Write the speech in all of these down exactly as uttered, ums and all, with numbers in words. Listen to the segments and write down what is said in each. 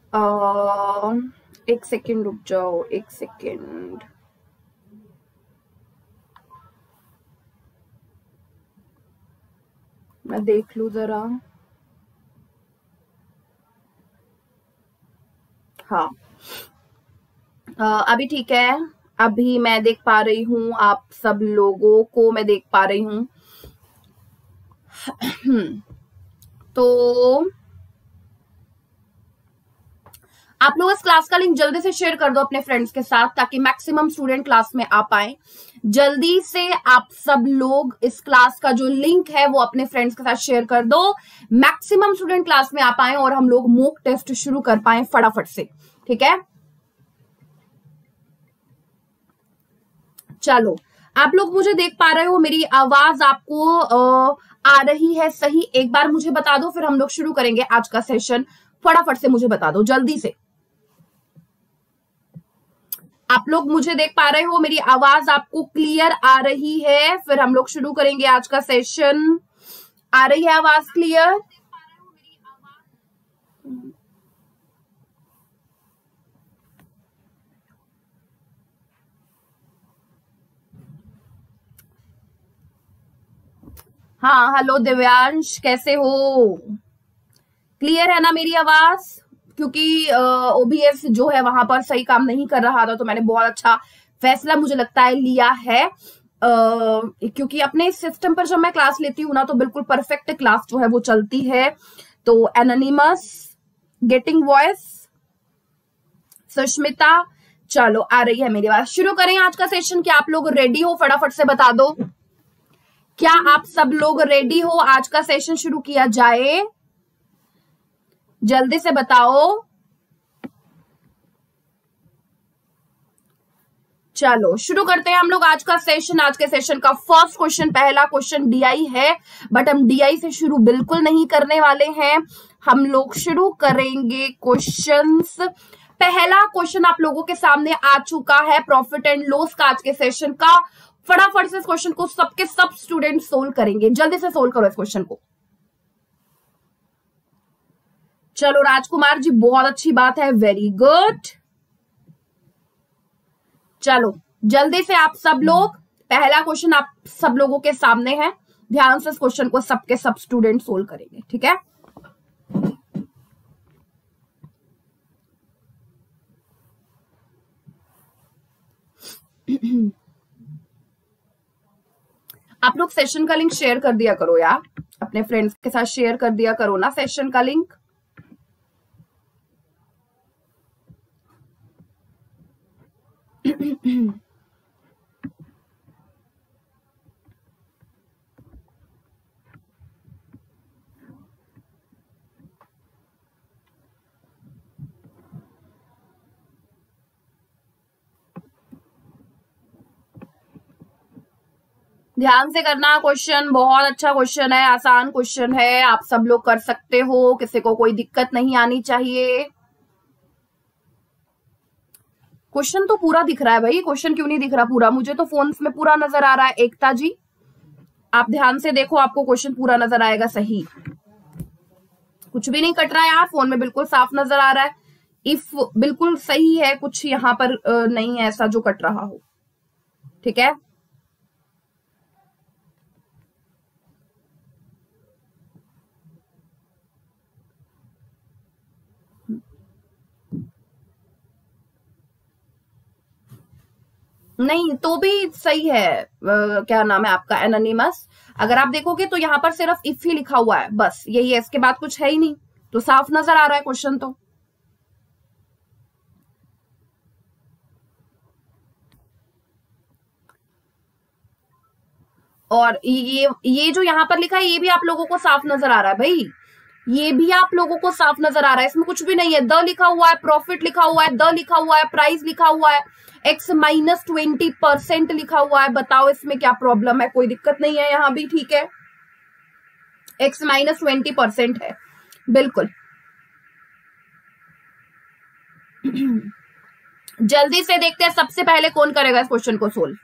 आ, एक सेकेंड रुक जाओ, एक सेकेंड। मैं देख लूं जरा। हाँ, आ, अभी ठीक है। अभी मैं देख पा रही हूँ, आप सब लोगों को मैं देख पा रही हूँ। तो आप लोग इस क्लास का लिंक जल्दी से शेयर कर दो अपने फ्रेंड्स के साथ, ताकि मैक्सिमम स्टूडेंट क्लास में आ पाए। जल्दी से आप सब लोग इस क्लास का जो लिंक है वो अपने फ्रेंड्स के साथ शेयर कर दो, मैक्सिमम स्टूडेंट क्लास में आ पाए और हम लोग मॉक टेस्ट शुरू कर पाए फटाफट से। ठीक है, चलो। आप लोग मुझे देख पा रहे हो, मेरी आवाज आपको आ, आ रही है सही? एक बार मुझे बता दो, फिर हम लोग शुरू करेंगे आज का सेशन। फटाफट से मुझे बता दो जल्दी से। आप लोग मुझे देख पा रहे हो, मेरी आवाज आपको क्लियर आ रही है? फिर हम लोग शुरू करेंगे आज का सेशन। आ रही है आवाज क्लियर? हाँ, हेलो दिव्यांश, कैसे हो? क्लियर है ना मेरी आवाज? क्योंकि ओबीएस जो है वहां पर सही काम नहीं कर रहा था, तो मैंने बहुत अच्छा फैसला मुझे लगता है लिया है। Uh, क्योंकि अपने सिस्टम पर जब मैं क्लास लेती हूँ ना, तो बिल्कुल परफेक्ट क्लास जो है वो चलती है। तो एनोनिमस, गेटिंग वॉइस, सुष्मिता, चलो आ रही है मेरी बात। शुरू करें आज का सेशन। क्या आप लोग रेडी हो? फटाफट से बता दो, क्या आप सब लोग रेडी हो? आज का सेशन शुरू किया जाए, जल्दी से बताओ। चलो शुरू करते हैं हम लोग आज का सेशन। आज के सेशन का फर्स्ट क्वेश्चन, पहला क्वेश्चन डीआई है, बट हम डीआई से शुरू बिल्कुल नहीं करने वाले हैं। हम लोग शुरू करेंगे क्वेश्चंस। पहला क्वेश्चन आप लोगों के सामने आ चुका है, प्रॉफिट एंड लॉस का आज के सेशन का। फटाफट से इस क्वेश्चन को सबके सब स्टूडेंट सोल्व करेंगे। जल्दी से सोल्व करो इस क्वेश्चन को। चलो राजकुमार जी, बहुत अच्छी बात है, वेरी गुड। चलो जल्दी से आप सब लोग, पहला क्वेश्चन आप सब लोगों के सामने है। ध्यान से इस क्वेश्चन को सबके सब स्टूडेंट सोल्व करेंगे, ठीक है? आप लोग सेशन का लिंक शेयर कर दिया करो यार, अपने फ्रेंड्स के साथ शेयर कर दिया करो ना सेशन का लिंक। ध्यान से करना क्वेश्चन, बहुत अच्छा क्वेश्चन है, आसान क्वेश्चन है, आप सब लोग कर सकते हो, किसी को कोई दिक्कत नहीं आनी चाहिए। क्वेश्चन तो पूरा दिख रहा है भाई, क्वेश्चन क्यों नहीं दिख रहा पूरा? मुझे तो फोन में पूरा नजर आ रहा है। एकता जी, आप ध्यान से देखो, आपको क्वेश्चन पूरा नजर आएगा सही। कुछ भी नहीं कट रहा है यार, फोन में बिल्कुल साफ नजर आ रहा है। इफ बिल्कुल सही है, कुछ यहाँ पर नहीं है ऐसा जो कट रहा हो, ठीक है? नहीं तो भी सही है। आ, क्या नाम है आपका? एनोनिमस। अगर आप देखोगे तो यहाँ पर सिर्फ इफ ही लिखा हुआ है, बस यही है, इसके बाद कुछ है ही नहीं, तो साफ नजर आ रहा है क्वेश्चन तो। और ये ये जो यहाँ पर लिखा है, ये भी आप लोगों को साफ नजर आ रहा है भाई, ये भी आप लोगों को साफ नजर आ रहा है, इसमें कुछ भी नहीं है। द लिखा हुआ है, प्रॉफिट लिखा हुआ है, द लिखा हुआ है, प्राइस लिखा हुआ है, एक्स माइनस ट्वेंटी परसेंट लिखा हुआ है। बताओ इसमें क्या प्रॉब्लम है? कोई दिक्कत नहीं है यहाँ भी, ठीक है? एक्स माइनस ट्वेंटी परसेंट है, बिल्कुल। जल्दी से देखते हैं सबसे पहले कौन करेगा इस क्वेश्चन को सोल्व।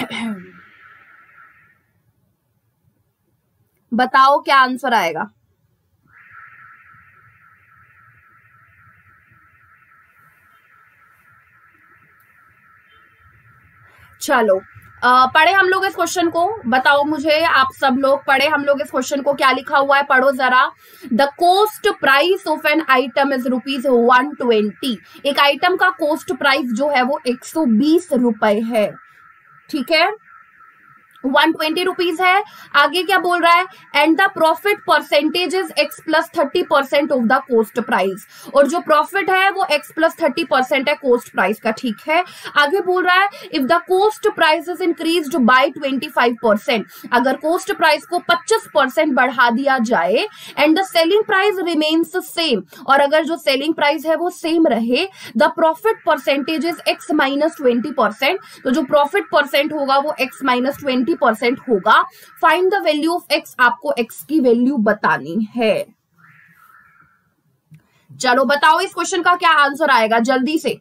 बताओ क्या आंसर आएगा। चलो आ, पढ़े हम लोग इस क्वेश्चन को, बताओ मुझे आप सब लोग पढ़े हम लोग इस क्वेश्चन को, क्या लिखा हुआ है पढ़ो जरा। The cost price of an item is rupees one twenty. एक आइटम का कोस्ट प्राइस जो है वो एक सौ बीस रुपए है, ठीक है, वन ट्वेंटी रुपीज है। आगे क्या बोल रहा है, and the profit percentage is x plus thirty percent of the cost price, और जो प्रॉफिट है वो एक्स प्लस थर्टी परसेंट है कोस्ट प्राइस का, ठीक है। आगे बोल रहा है if the cost price is increased by twenty five percent, अगर कोस्ट प्राइस को पच्चीस परसेंट बढ़ा दिया जाए, and the selling price remains same, और अगर जो सेलिंग प्राइस है वो सेम रहे, the profit percentage is x minus twenty percent, तो जो प्रॉफिट परसेंट होगा वो एक्स माइनस ट्वेंटी परसेंट होगा। Find the value of x, आपको एक्स की वैल्यू बतानी है। चलो बताओ इस क्वेश्चन का क्या आंसर आएगा जल्दी से।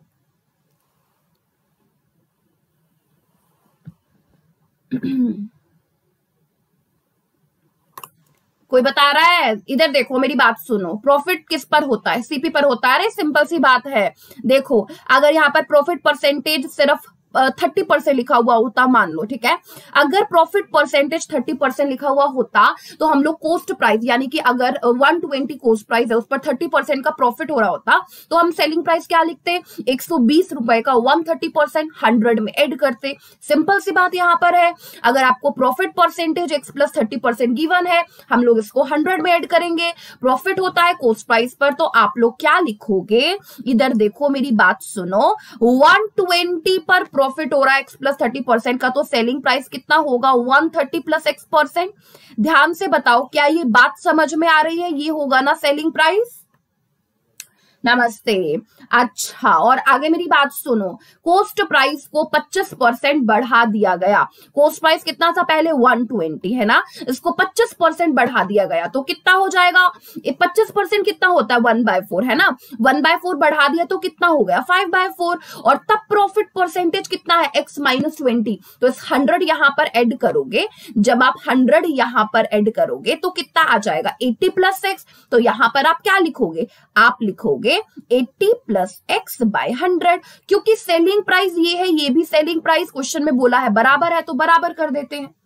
कोई बता रहा है? इधर देखो मेरी बात सुनो, प्रॉफिट किस पर होता है, सीपी पर होता है। अरे सिंपल सी बात है, देखो अगर यहां पर प्रॉफिट परसेंटेज सिर्फ थर्टी परसेंट लिखा हुआ होता मान लो, ठीक है, अगर प्रॉफिट परसेंटेज थर्टी परसेंट लिखा हुआ होता तो हम लोग कोस्ट प्राइस यानी कि अगर वन ट्वेंटी कोस्ट प्राइस है उस पर थर्टी परसेंट का प्रॉफिट हो रहा होता तो हम सेलिंग प्राइस क्या लिखते, एक सौ बीस रुपए का वन थर्टी परसेंट हंड्रेड में ऐड करते। सिंपल सी बात यहां पर है, अगर आपको profit percentage x plus thirty percent given है, हम लोग इसको हंड्रेड में ऐड करेंगे, प्रॉफिट होता है कोस्ट प्राइस पर, तो आप लोग क्या लिखोगे, इधर देखो मेरी बात सुनो, वन ट्वेंटी पर प्रॉफिट हो रहा है एक्स प्लस थर्टी परसेंट का, तो सेलिंग प्राइस कितना होगा, one thirty plus x percent. ध्यान से बताओ क्या ये बात समझ में आ रही है, ये होगा ना सेलिंग प्राइस। नमस्ते। अच्छा, और आगे मेरी बात सुनो, कोस्ट प्राइस को पच्चीस परसेंट बढ़ा दिया गया, कोस्ट प्राइस कितना था पहले वन ट्वेंटी है ना, इसको पच्चीस परसेंट बढ़ा दिया गया तो कितना हो जाएगा, पच्चीस परसेंट कितना होता है वन बाय फोर है ना, वन बाय फोर बढ़ा दिया तो कितना हो गया फाइव बाय फोर, और तब प्रॉफिट परसेंटेज कितना है एक्स माइनस ट्वेंटी, तो इस हंड्रेड यहां पर एड करोगे, जब आप हंड्रेड यहां पर एड करोगे तो कितना आ जाएगा एटी प्लस एक्स, तो यहां पर आप क्या लिखोगे, आप लिखोगे eighty plus x by hundred, क्योंकि सेलिंग प्राइस ये है, ये भी सेलिंग प्राइस क्वेश्चन में बोला है बराबर है तो बराबर कर देते हैं।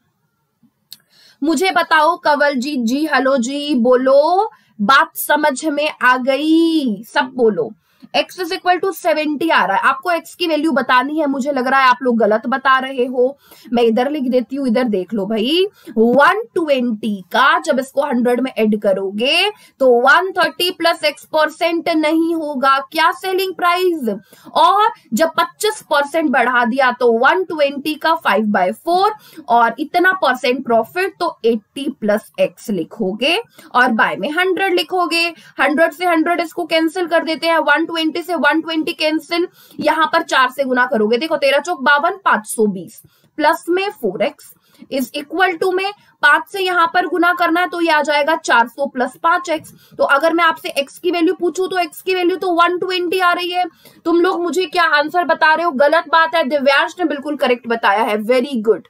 मुझे बताओ कंवल जी, जी हेलो जी, बोलो बात समझ में आ गई, सब बोलो। x is equal to seventy आ रहा है, आपको x की वैल्यू बतानी है, मुझे लग रहा है आप लोग गलत बता रहे हो, मैं इधर लिख देती हूँ, इधर देख लो भाई, वन ट्वेंटी का जब इसको हंड्रेड में ऐड करोगे तो one thirty plus x percent नहीं होगा क्या सेलिंग प्राइस, और जब पच्चीस परसेंट बढ़ा दिया तो वन ट्वेंटी का फाइव बाय फोर और इतना परसेंट प्रॉफिट, तो एटी प्लस एक्स लिखोगे और बाय में हंड्रेड लिखोगे, हंड्रेड से हंड्रेड इसको कैंसिल कर देते हैं, वन ट्वेंटी से वन ट्वेंटी कैंसिल, यहां पर चार से गुना करोगे, देखो तेरह चौक बावन, पांच सौ बीस प्लस में four x is equal to में पांच से यहां पर गुना करना है तो ये आ जाएगा चार सौ प्लस पांच एक्स। तो अगर मैं आपसे एक्स की वैल्यू पूछूं तो एक्स की वैल्यू तो वन ट्वेंटी आ रही है। तुम लोग मुझे क्या आंसर बता रहे हो, गलत बात है, दिव्यांश ने बिल्कुल करेक्ट बताया है, वेरी गुड।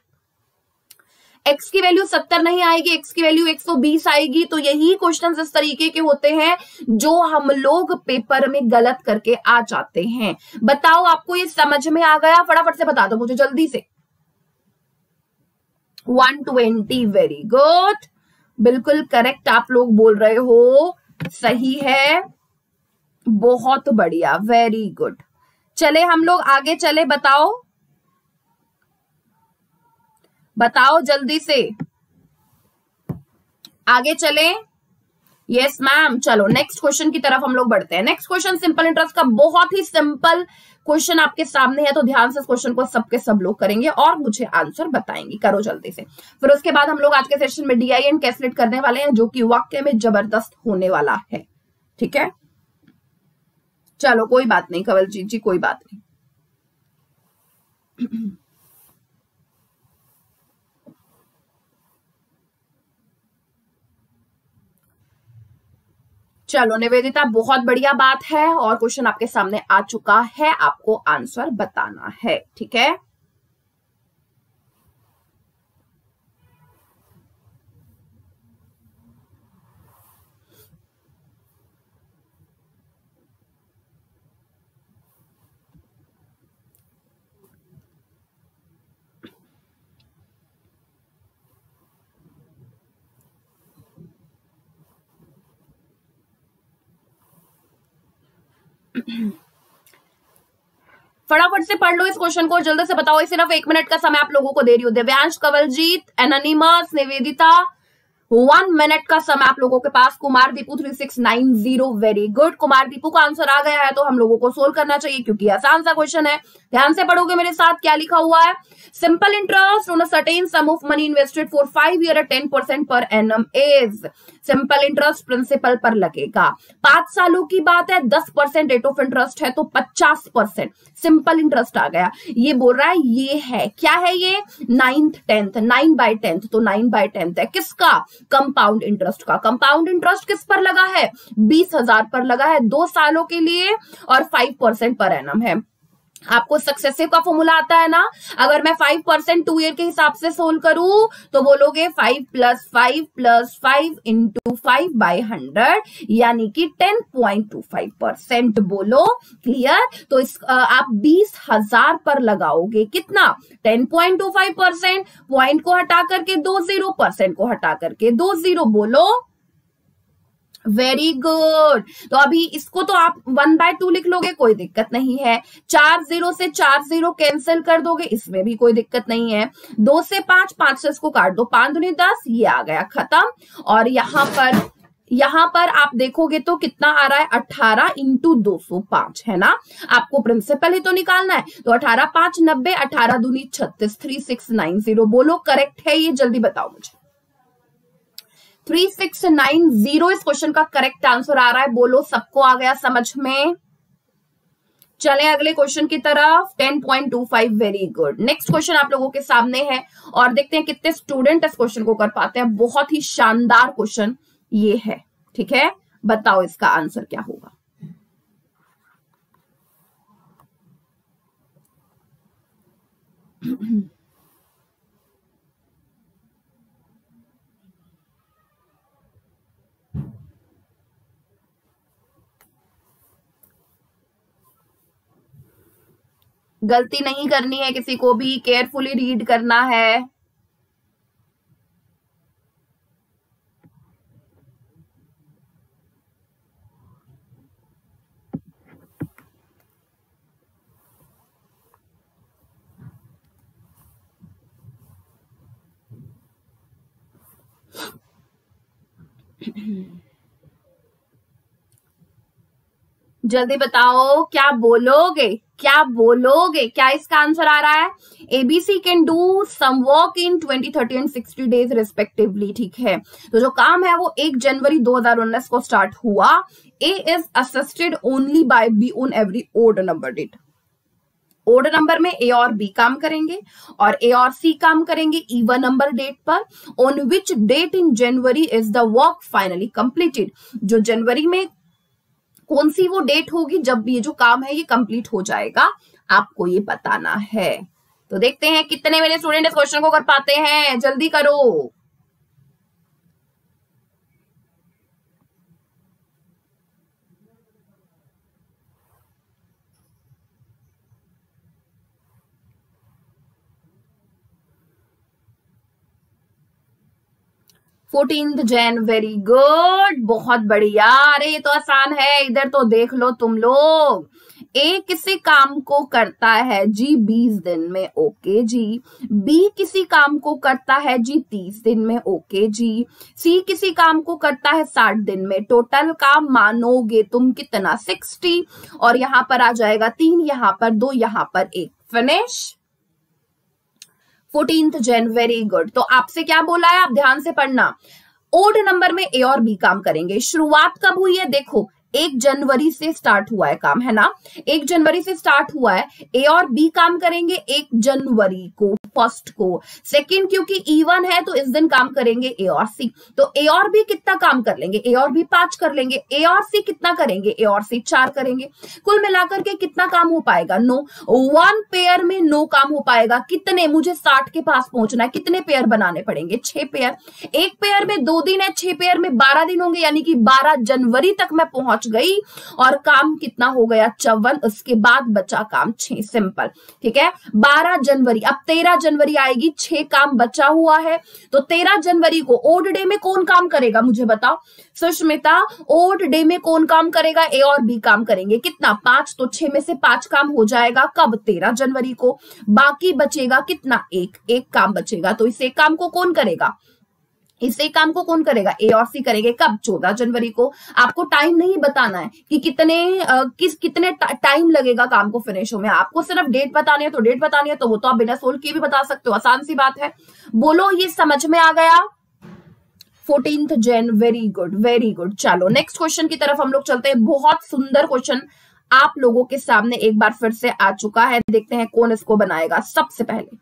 x की वैल्यू सत्तर नहीं आएगी, x की वैल्यू एक सौ बीस आएगी। तो यही क्वेश्चंस इस तरीके के होते हैं जो हम लोग पेपर में गलत करके आ जाते हैं। बताओ आपको ये समझ में आ गया, फटाफट से बता दो मुझे जल्दी से। वन ट्वेंटी, वेरी गुड, बिल्कुल करेक्ट आप लोग बोल रहे हो, सही है, बहुत बढ़िया, वेरी गुड। चले हम लोग आगे चले, बताओ बताओ जल्दी से, आगे चले। यस मैम, चलो नेक्स्ट क्वेश्चन की तरफ हम लोग बढ़ते हैं। नेक्स्ट क्वेश्चन सिंपल इंटरेस्ट का, बहुत ही सिंपल क्वेश्चन आपके सामने है, तो ध्यान से इस क्वेश्चन को सबके सब लोग करेंगे और मुझे आंसर बताएंगे, करो जल्दी से। फिर उसके बाद हम लोग आज के सेशन में डीआई एंड कैलकुलेट करने वाले हैं, जो कि वाकई में जबरदस्त होने वाला है, ठीक है। चलो कोई बात नहीं कंवल जी जी, कोई बात नहीं। चलो निवेदिता, बहुत बढ़िया बात है, और क्वेश्चन आपके सामने आ चुका है, आपको आंसर बताना है, ठीक है। फटाफट से पढ़ लो इस क्वेश्चन को, जल्दी से बताओ। सिर्फ एक मिनट का समय आप लोगों को दे रही हूँ। Divyansh, Kawaljeet, anonymous, Nivedita, one minute का समय आप लोगों के पास। Kumar Deepu three six nine zero, very good. Kumar Deepu का आंसर आ गया है तो हम लोगों को सोल्व करना चाहिए क्योंकि आसान सा क्वेश्चन है। ध्यान से पढ़ोगे मेरे साथ, क्या लिखा हुआ है। Simple interest on a certain sum of money invested for five year at ten percent per annum is. Simple interest principal पर लगेगा। पांच सालों की बात है, दस परसेंट रेट ऑफ इंटरेस्ट है तो पचास परसेंट सिंपल इंटरेस्ट आ गया। ये बोल रहा है ये है, क्या है ये, ninth tenth, nine by tenth, तो नाइन बाय टेंथ है किसका, कंपाउंड इंटरेस्ट का। कंपाउंड इंटरेस्ट किस पर लगा है, बीस हजार पर लगा है दो सालों के लिए और फाइव परसेंट पर एनम है। आपको सक्सेसिव का फॉर्मूला आता है ना, अगर मैं फाइव परसेंट टू ईयर के हिसाब से सोल्व करूं तो बोलोगे five plus five plus five into five by hundred, यानी कि ten point two five percent. बोलो क्लियर। तो इस आप बीस हजार पर लगाओगे कितना, ten point two five percent. Point को हटा करके दो जीरो, परसेंट को हटा करके दो जीरो, बोलो वेरी गुड। तो अभी इसको तो आप वन बाय टू लिख लोगे, कोई दिक्कत नहीं है। चार जीरो से चार जीरो कैंसिल कर दोगे, इसमें भी कोई दिक्कत नहीं है। दो से पांच, पांच से इसको काट दो, पांच दूनी दस, ये आ गया खत्म। और यहां पर यहां पर आप देखोगे तो कितना आ रहा है, अठारह इंटू दो सौ पांच, है ना। आपको प्रिंसिपल ही तो निकालना है, तो अठारह पांच नब्बे, अठारह दूनी छत्तीस, थ्री सिक्स नाइन जीरो। बोलो करेक्ट है ये, जल्दी बताओ मुझे। थ्री सिक्स नाइन जीरो इस क्वेश्चन का करेक्ट आंसर आ रहा है। बोलो सबको आ गया समझ में। चलें अगले क्वेश्चन की तरफ। Ten point two five, very good. Next question आप लोगों के सामने है और देखते हैं कितने स्टूडेंट इस क्वेश्चन को कर पाते हैं। बहुत ही शानदार क्वेश्चन ये है, ठीक है। बताओ इसका आंसर क्या होगा। गलती नहीं करनी है किसी को भी, केयरफुली रीड करना है। जल्दी बताओ क्या बोलोगे, क्या बोलोगे, क्या इसका आंसर आ रहा है। ABC can do some work in twenty, thirty and sixty days respectively, ठीक है। तो जो काम है वो एक जनवरी दो हजार उन्नीस को स्टार्ट हुआ। A is assisted only by B on every odd number date. Odd number में ए और बी काम करेंगे और ए और सी काम करेंगे इवन नंबर डेट पर। On which date in January is the work finally completed. जो जनवरी में कौन सी वो डेट होगी जब ये जो काम है ये कंप्लीट हो जाएगा, आपको ये बताना है। तो देखते हैं कितने मेरे स्टूडेंट इस क्वेश्चन को कर पाते हैं, जल्दी करो। फोर्टीन्थ जैन, वेरी गुड, बहुत बढ़िया। अरे ये तो आसान है, इधर तो देख लो तुम लोग। ए किसी काम को करता है जी बीस दिन में, ओके जी। बी किसी काम को करता है जी तीस दिन में, ओके जी। सी किसी काम को करता है साठ दिन में। टोटल काम मानोगे तुम कितना, सिक्सटी। और यहां पर आ जाएगा तीन, यहां पर दो, यहां पर एक, finish. Fourteenth Jan, very good. तो आपसे क्या बोला है, आप ध्यान से पढ़ना। ओड नंबर में ए और बी काम करेंगे। शुरुआत कब हुई है, देखो एक जनवरी से स्टार्ट हुआ है काम, है ना। एक जनवरी से स्टार्ट हुआ है, ए और बी काम करेंगे एक जनवरी को, फर्स्ट को। सेकंड क्योंकि इवन है तो इस दिन काम करेंगे ए और सी। तो ए और बी कितना काम कर लेंगे, ए और बी पांच कर लेंगे। ए और सी कितना करेंगे, ए और सी चार करेंगे। कुल मिलाकर के कितना काम हो पाएगा, नो। वन पेयर में नो काम हो पाएगा। कितने, मुझे साठ के पास पहुंचना है, कितने पेयर बनाने पड़ेंगे, छह पेयर। एक पेयर में दो दिन है, छह पेयर में बारह दिन होंगे, यानी कि बारह जनवरी तक मैं पहुंच पहुंच गई और काम कितना हो गया चौवन, उसके बाद बचा काम छह, सिंपल। ठीक है, बारह जनवरी, अब तेरह जनवरी आएगी, छह काम बचा हुआ है, तो तेरह जनवरी को ओड डे में कौन काम करेगा मुझे बताओ सुष्मिता, ओड डे में कौन काम करेगा, ए और बी काम करेंगे, कितना पांच, तो छह में से पांच काम हो जाएगा कब, तेरह जनवरी को, बाकी बचेगा कितना, एक, एक काम बचेगा, तो इस एक काम को कौन करेगा, इस एक काम को कौन करेगा, ए और सी करेंगे, कब, चौदह जनवरी को। आपको टाइम नहीं बताना है कि कितने आ, किस कितने टाइम लगेगा काम को फिनिश होने में, आपको सिर्फ डेट बतानी है, तो डेट बतानी है तो वो तो आप बिना सोल्व किए भी बता सकते हो, आसान सी बात है। बोलो ये समझ में आ गया, fourteenth Jan, very good very good. चलो नेक्स्ट क्वेश्चन की तरफ हम लोग चलते हैं, बहुत सुंदर क्वेश्चन आप लोगों के सामने एक बार फिर से आ चुका है, देखते हैं कौन इसको बनाएगा। सबसे पहले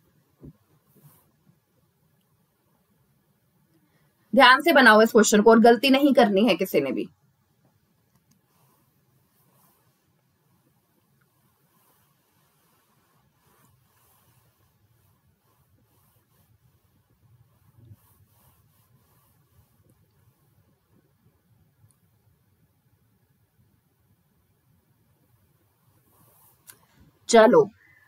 ध्यान से बनाओ इस क्वेश्चन को और गलती नहीं करनी है किसी ने भी। चलो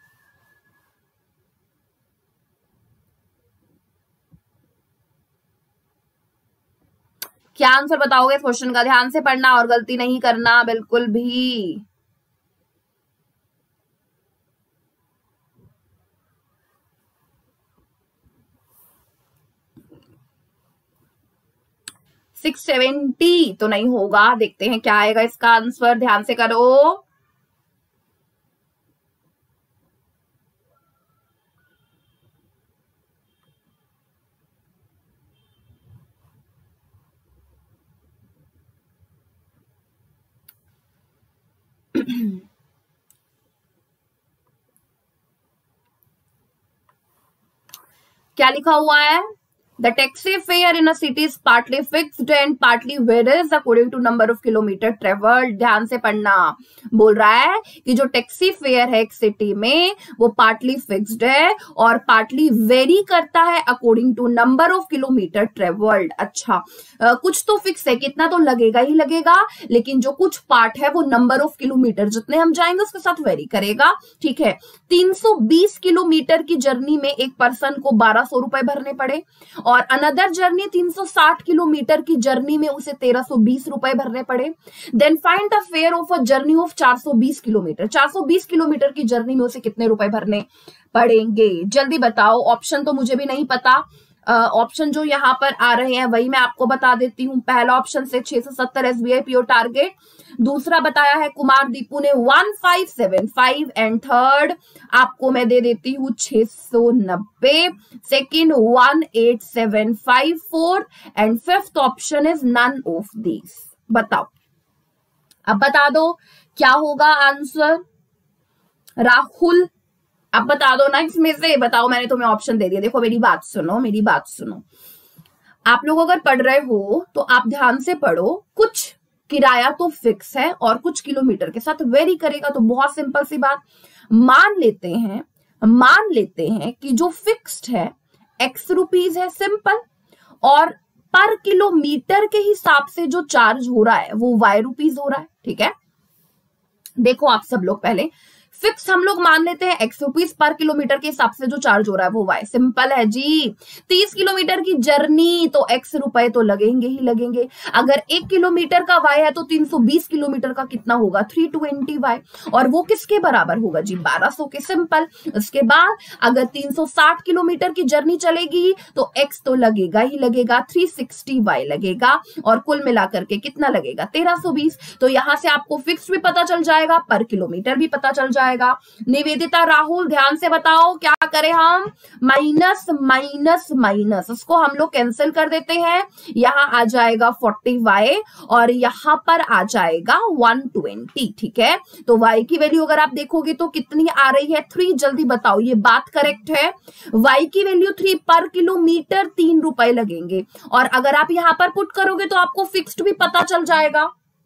क्या आंसर बताओगे इस क्वेश्चन का, ध्यान से पढ़ना और गलती नहीं करना बिल्कुल भी। सिक्स सेवेंटी तो नहीं होगा, देखते हैं क्या आएगा इसका आंसर, ध्यान से करो। क्या लिखा हुआ है, The taxi fare in a city is partly fixed and partly varies according to number of kilometer traveled। ध्यान से पढ़ना, बोल रहा है कि जो टैक्सी फेयर है एक सिटी में वो पार्टली फिक्स्ड है और पार्टली वेरी करता है according to number of kilometre travelled. अच्छा आ, कुछ तो फिक्स है, कितना तो लगेगा ही लगेगा, लेकिन जो कुछ पार्ट है वो नंबर ऑफ किलोमीटर जितने हम जाएंगे उसके साथ वेरी करेगा। ठीक है, तीन सौ बीस किलोमीटर की जर्नी में एक पर्सन को बारह सौ रुपए भरने पड़े और अनदर जर्नी तीन सौ साठ किलोमीटर की जर्नी में उसे तेरह सौ बीस रुपए भरने पड़े। Then find the fare of a journey of चार सौ बीस किलोमीटर, चार सौ बीस किलोमीटर की जर्नी में उसे कितने रुपए भरने पड़ेंगे, जल्दी बताओ। ऑप्शन तो मुझे भी नहीं पता, ऑप्शन uh, जो यहाँ पर आ रहे हैं वही मैं आपको बता देती हूँ। पहला ऑप्शन से छह सौ सत्तर एसबीआई पीओ टारगेट, दूसरा बताया है कुमार दीपू ने one five seven five and third आपको मैं दे देती हूँ छह सौ नब्बे, second one eight seven five four and fifth option is none of these. बताओ, अब बता दो क्या होगा आंसर। राहुल अब बता दो ना, इसमें से बताओ, मैंने तुम्हें ऑप्शन दे दिया। देखो मेरी बात सुनो, मेरी बात सुनो, आप लोग अगर पढ़ रहे हो तो आप ध्यान से पढ़ो। कुछ किराया तो फिक्स है और कुछ किलोमीटर के साथ वेरी करेगा, तो बहुत सिंपल सी बात, मान लेते हैं मान लेते हैं कि जो फिक्स्ड है एक्स रुपीज है, सिंपल, और पर किलोमीटर के हिसाब से जो चार्ज हो रहा है वो वाई रुपीज हो रहा है। ठीक है, देखो आप सब लोग पहले फिक्स हम लोग मान लेते हैं एक्स रुपीज पर किलोमीटर के हिसाब से जो चार्ज हो रहा है वो वाई, सिंपल है जी। तीस किलोमीटर की जर्नी तो एक्स रुपए तो लगेंगे ही लगेंगे। अगर एक किलोमीटर का वाई है तो तीन सौ बीस किलोमीटर का कितना होगा, तीन सौ बीस वाई, और वो किसके बराबर होगा जी, बारह सौ के, सिंपल। उसके बाद अगर तीन सौ साठ किलोमीटर की जर्नी चलेगी तो एक्स तो लगेगा ही लगेगा, तीन सौ साठ वाई लगेगा, और कुल मिलाकर के कितना लगेगा, तेरह सौ बीस। तो यहां से आपको फिक्स भी पता चल जाएगा, पर किलोमीटर भी पता चल जाएगा। निवेदिता, राहुल ध्यान से बताओ क्या करें हम, माइनस माइनस माइनस, उसको हम लोग कैंसिल कर देते हैं। यहां आ जाएगा चालीस वाई और यहां पर आ जाएगा एक सौ बीस। ठीक है, तो वाई की वैल्यू अगर आप देखोगे तो कितनी आ रही है, थ्री। जल्दी बताओ ये बात करेक्ट है, वाई की वैल्यू थ्री, पर किलोमीटर तीन रुपए लगेंगे। और अगर आप यहां पर पुट करोगे तो आपको फिक्स्ड भी पता चल जाएगा,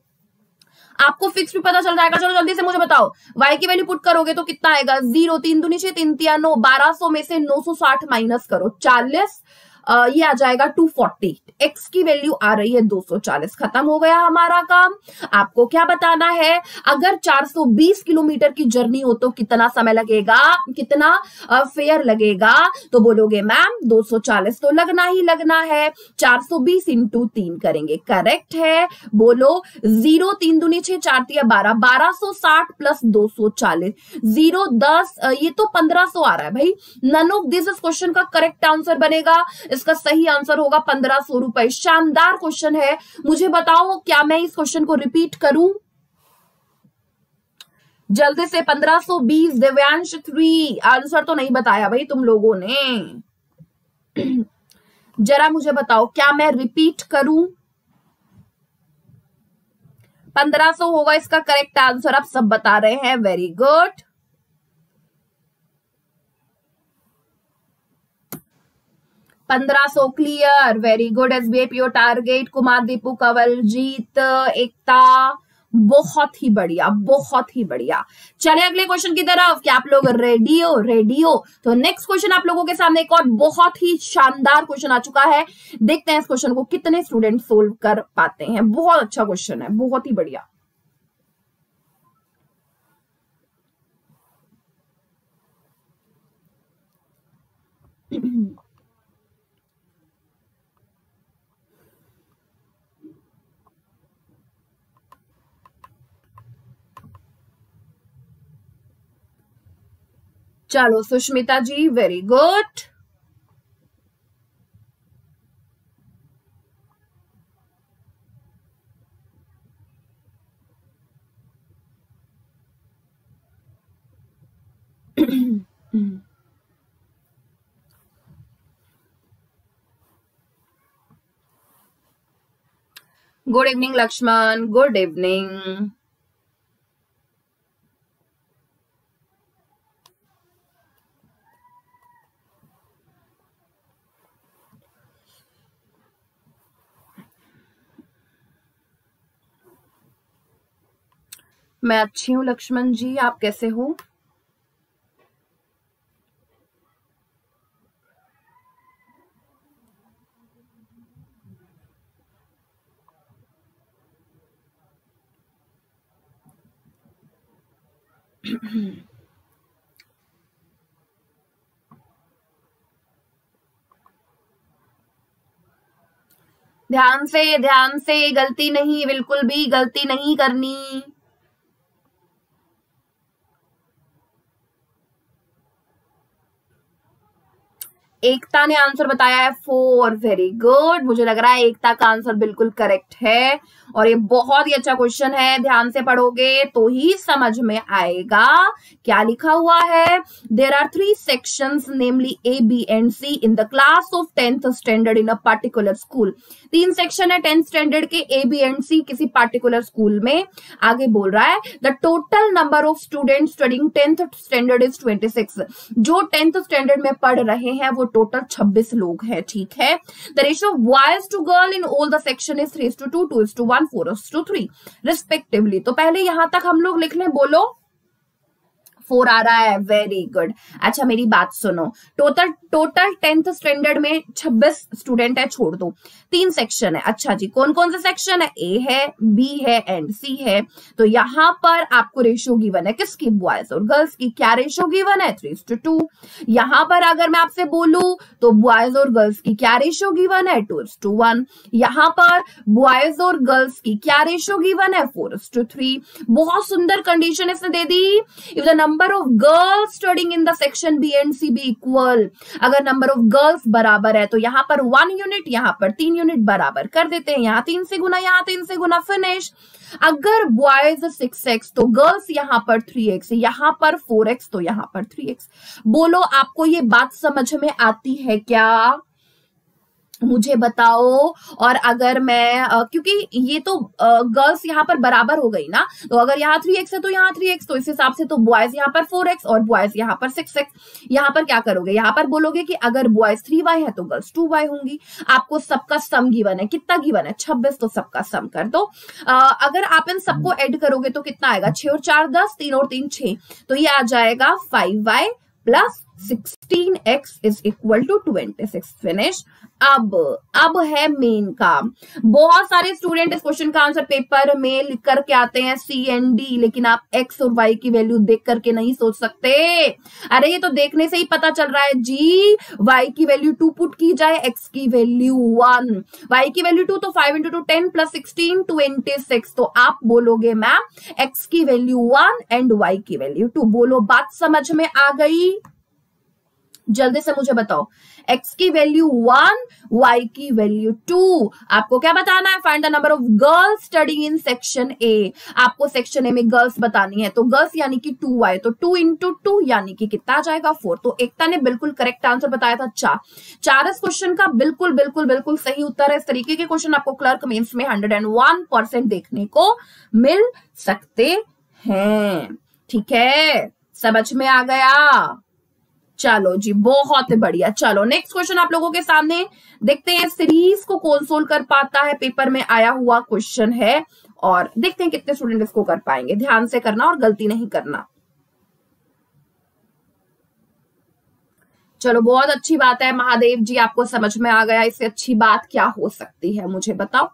आपको फिक्स भी पता चल जाएगा। चलो जल्दी से मुझे बताओ, y की वैल्यू पुट करोगे तो कितना आएगा, जीरो, तीन दूनी छह, तीन तिया नौ, बारह सौ में से नौ सौ साठ माइनस करो, चालीस, आ, ये आ जाएगा टू फोर्टी। x की वैल्यू आ रही है दो सौ चालीस। खत्म हो गया हमारा काम। आपको क्या बताना है, अगर चार सौ बीस किलोमीटर की जर्नी हो तो कितना समय लगेगा, कितना फेयर लगेगा? तो बोलोगे मैम दो सौ चालीस तो लगना ही लगना है, चार सौ बीस इंटू तीन करेंगे। करेक्ट है। बोलो जीरो, तीन दूनी छह, चार तिया बारह, बारह सौ साठ प्लस दो सौ चालीस, जीरो दस, ये तो पंद्रह सौ आ रहा है भाई। नन ऑफ दिस इस क्वेश्चन का करेक्ट आंसर बनेगा। इसका सही आंसर होगा पंद्रह सौ रुपए। शानदार क्वेश्चन है। मुझे बताओ क्या मैं इस क्वेश्चन को रिपीट करूं? जल्दी से पंद्रह सौ बीस। दिव्यांश थ्री। आंसर तो नहीं बताया भाई तुम लोगों ने। जरा मुझे बताओ क्या मैं रिपीट करूं? पंद्रह सौ होगा इसका करेक्ट आंसर। आप सब बता रहे हैं, वेरी गुड। पंद्रह सौ clear, very good. SBI PO target, Kumar, Deepu, Kawaljeet, Ekta, बहुत ही बढ़िया, बहुत ही बढ़िया। चले अगले क्वेश्चन की तरफ। क्या आप लोग रेडी हो? रेडी हो तो नेक्स्ट क्वेश्चन आप लोगों के सामने एक और बहुत ही शानदार क्वेश्चन आ चुका है। देखते हैं इस क्वेश्चन को कितने स्टूडेंट सोल्व कर पाते हैं। बहुत अच्छा क्वेश्चन है, बहुत ही बढ़िया। चलो Sushmita ji, very good. Good evening Lakshman, good evening. मैं अच्छी हूँ लक्ष्मण जी, आप कैसे हो? ध्यान से, ध्यान से, गलती नहीं, बिल्कुल भी गलती नहीं करनी। एकता ने आंसर बताया है फोर, वेरी गुड। मुझे लग रहा है एकता का आंसर बिल्कुल करेक्ट है और ये बहुत ही अच्छा क्वेश्चन है। ध्यान से पढ़ोगे तो ही समझ में आएगा। क्या लिखा हुआ है? There are three sections namely A, B and C in the class of tenth standard in a particular school. तीन सेक्शन है टेंथ स्टैंडर्ड के, ए, बी एंड सी, किसी पार्टिकुलर स्कूल में। आगे बोल रहा है the total number of student studying tenth standard is twenty six. जो टेंथ स्टैंडर्ड में पढ़ रहे हैं वो टोटल छब्बीस लोग हैं, ठीक है। The ratio of boys to girl in all the section is three two two, two two one, four two three respectively. तो पहले यहां तक हम लोग लिख लें, बोलो। फोर आ रहा है, वेरी गुड। अच्छा मेरी बात सुनो, टोटल टोटल टेंथ स्टैंडर्ड में छब्बीस स्टूडेंट है, छोड़ दो। तीन सेक्शन है। अच्छा जी, कौन कौन से सेक्शन है? ए है, बी है एंड सी है। तो यहां पर आपको रेशियो गिवन है किसकी? बॉयज और गर्ल्स की। क्या रेशियो गिवन है? Three two two. यहां पर अगर मैं आपसे बोलूं तो बॉयज और गर्ल्स की क्या रेशियो गिवन है? Two two one. यहां पर बॉयज और गर्ल्स की क्या रेशियो गिवन है? Four two three. बहुत सुंदर कंडीशन इसने दे दी। If the number of girls studying in the section B and C be equal, अगर नंबर ऑफ गर्ल्स बराबर है तो यहां पर वन यूनिट, यहां पर तीन यूनिट बराबर कर देते हैं। यहां तीन से गुना, यहां तीन से गुना, फिनिश। अगर बॉयज सिक्स एक्स तो गर्ल्स यहां पर थ्री एक्स, यहां पर फोर एक्स तो यहां पर थ्री एक्स। बोलो आपको ये बात समझ में आती है क्या? मुझे बताओ। और अगर मैं आ, क्योंकि ये तो गर्ल्स यहाँ पर बराबर हो गई ना, तो अगर यहाँ थ्री एक्स है तो यहाँ थ्री एक्स, तो इस हिसाब से तो बॉयज यहाँ पर फोर एक्स और बॉयज यहाँ पर सिक्स एक्स। यहाँ पर क्या करोगे? यहाँ पर बोलोगे कि अगर बॉयज थ्री वाई है तो गर्ल्स टू वाई होंगी। आपको सबका सम गिवन है, कितना गिवन है? छब्बीस। तो सबका सम कर दो। आ, अगर आप इन सबको ऐड करोगे तो कितना आएगा? छह और चार दस, तीन और तीन छह, तो ये आ जाएगा five y plus sixteen x is equal to twenty six. Finish. अब अब है मेन काम। बहुत सारे स्टूडेंट इस क्वेश्चन का आंसर पेपर में लिख करके आते हैं सी एंड डी, लेकिन आप एक्स और वाई की वैल्यू देख करके नहीं सोच सकते। अरे ये तो देखने से ही पता चल रहा है जी, वाई की वैल्यू टू पुट की जाए, एक्स की वैल्यू वन, वाई की वैल्यू टू, तो five into two ten plus sixteen twenty six. तो आप बोलोगे मैम एक्स की वैल्यू वन एंड वाई की वैल्यू टू। बोलो बात समझ में आ गई? जल्दी से मुझे बताओ, x की वैल्यू वन, y की वैल्यू टू। आपको क्या बताना है? Find the number of girls studying in section A. आपको सेक्शन ए में गर्ल्स बतानी है, तो गर्ल्स यानी कि टू वाई, तो टू इंटू टू यानी कि कितना आ जाएगा? फोर। तो एकता ने बिल्कुल करेक्ट आंसर बताया था चार। चार इस क्वेश्चन का बिल्कुल बिल्कुल बिल्कुल सही उत्तर है। इस तरीके के क्वेश्चन आपको क्लर्क मेंस में हंड्रेड एंड वन परसेंट देखने को मिल सकते हैं। ठीक है, समझ में आ गया? चलो जी, बहुत बढ़िया। चलो नेक्स्ट क्वेश्चन आप लोगों के सामने देखते हैं। सीरीज को कौन सोल्व कर पाता है, पेपर में आया हुआ क्वेश्चन है, और देखते हैं कितने स्टूडेंट इसको कर पाएंगे। ध्यान से करना और गलती नहीं करना। चलो बहुत अच्छी बात है महादेव जी, आपको समझ में आ गया। इससे अच्छी बात क्या हो सकती है, मुझे बताओ।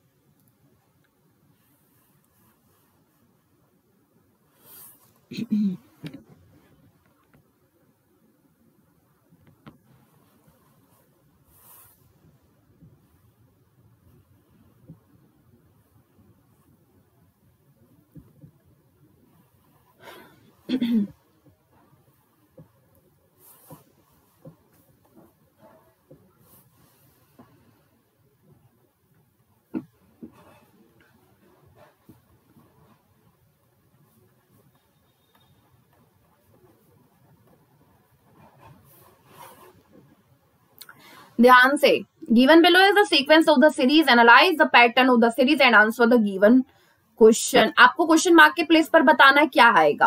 ध्यान से, given below is the sequence of the series, analyze the pattern of the series and answer the given question। आपको क्वेश्चन मार्क के प्लेस पर बताना है क्या आएगा।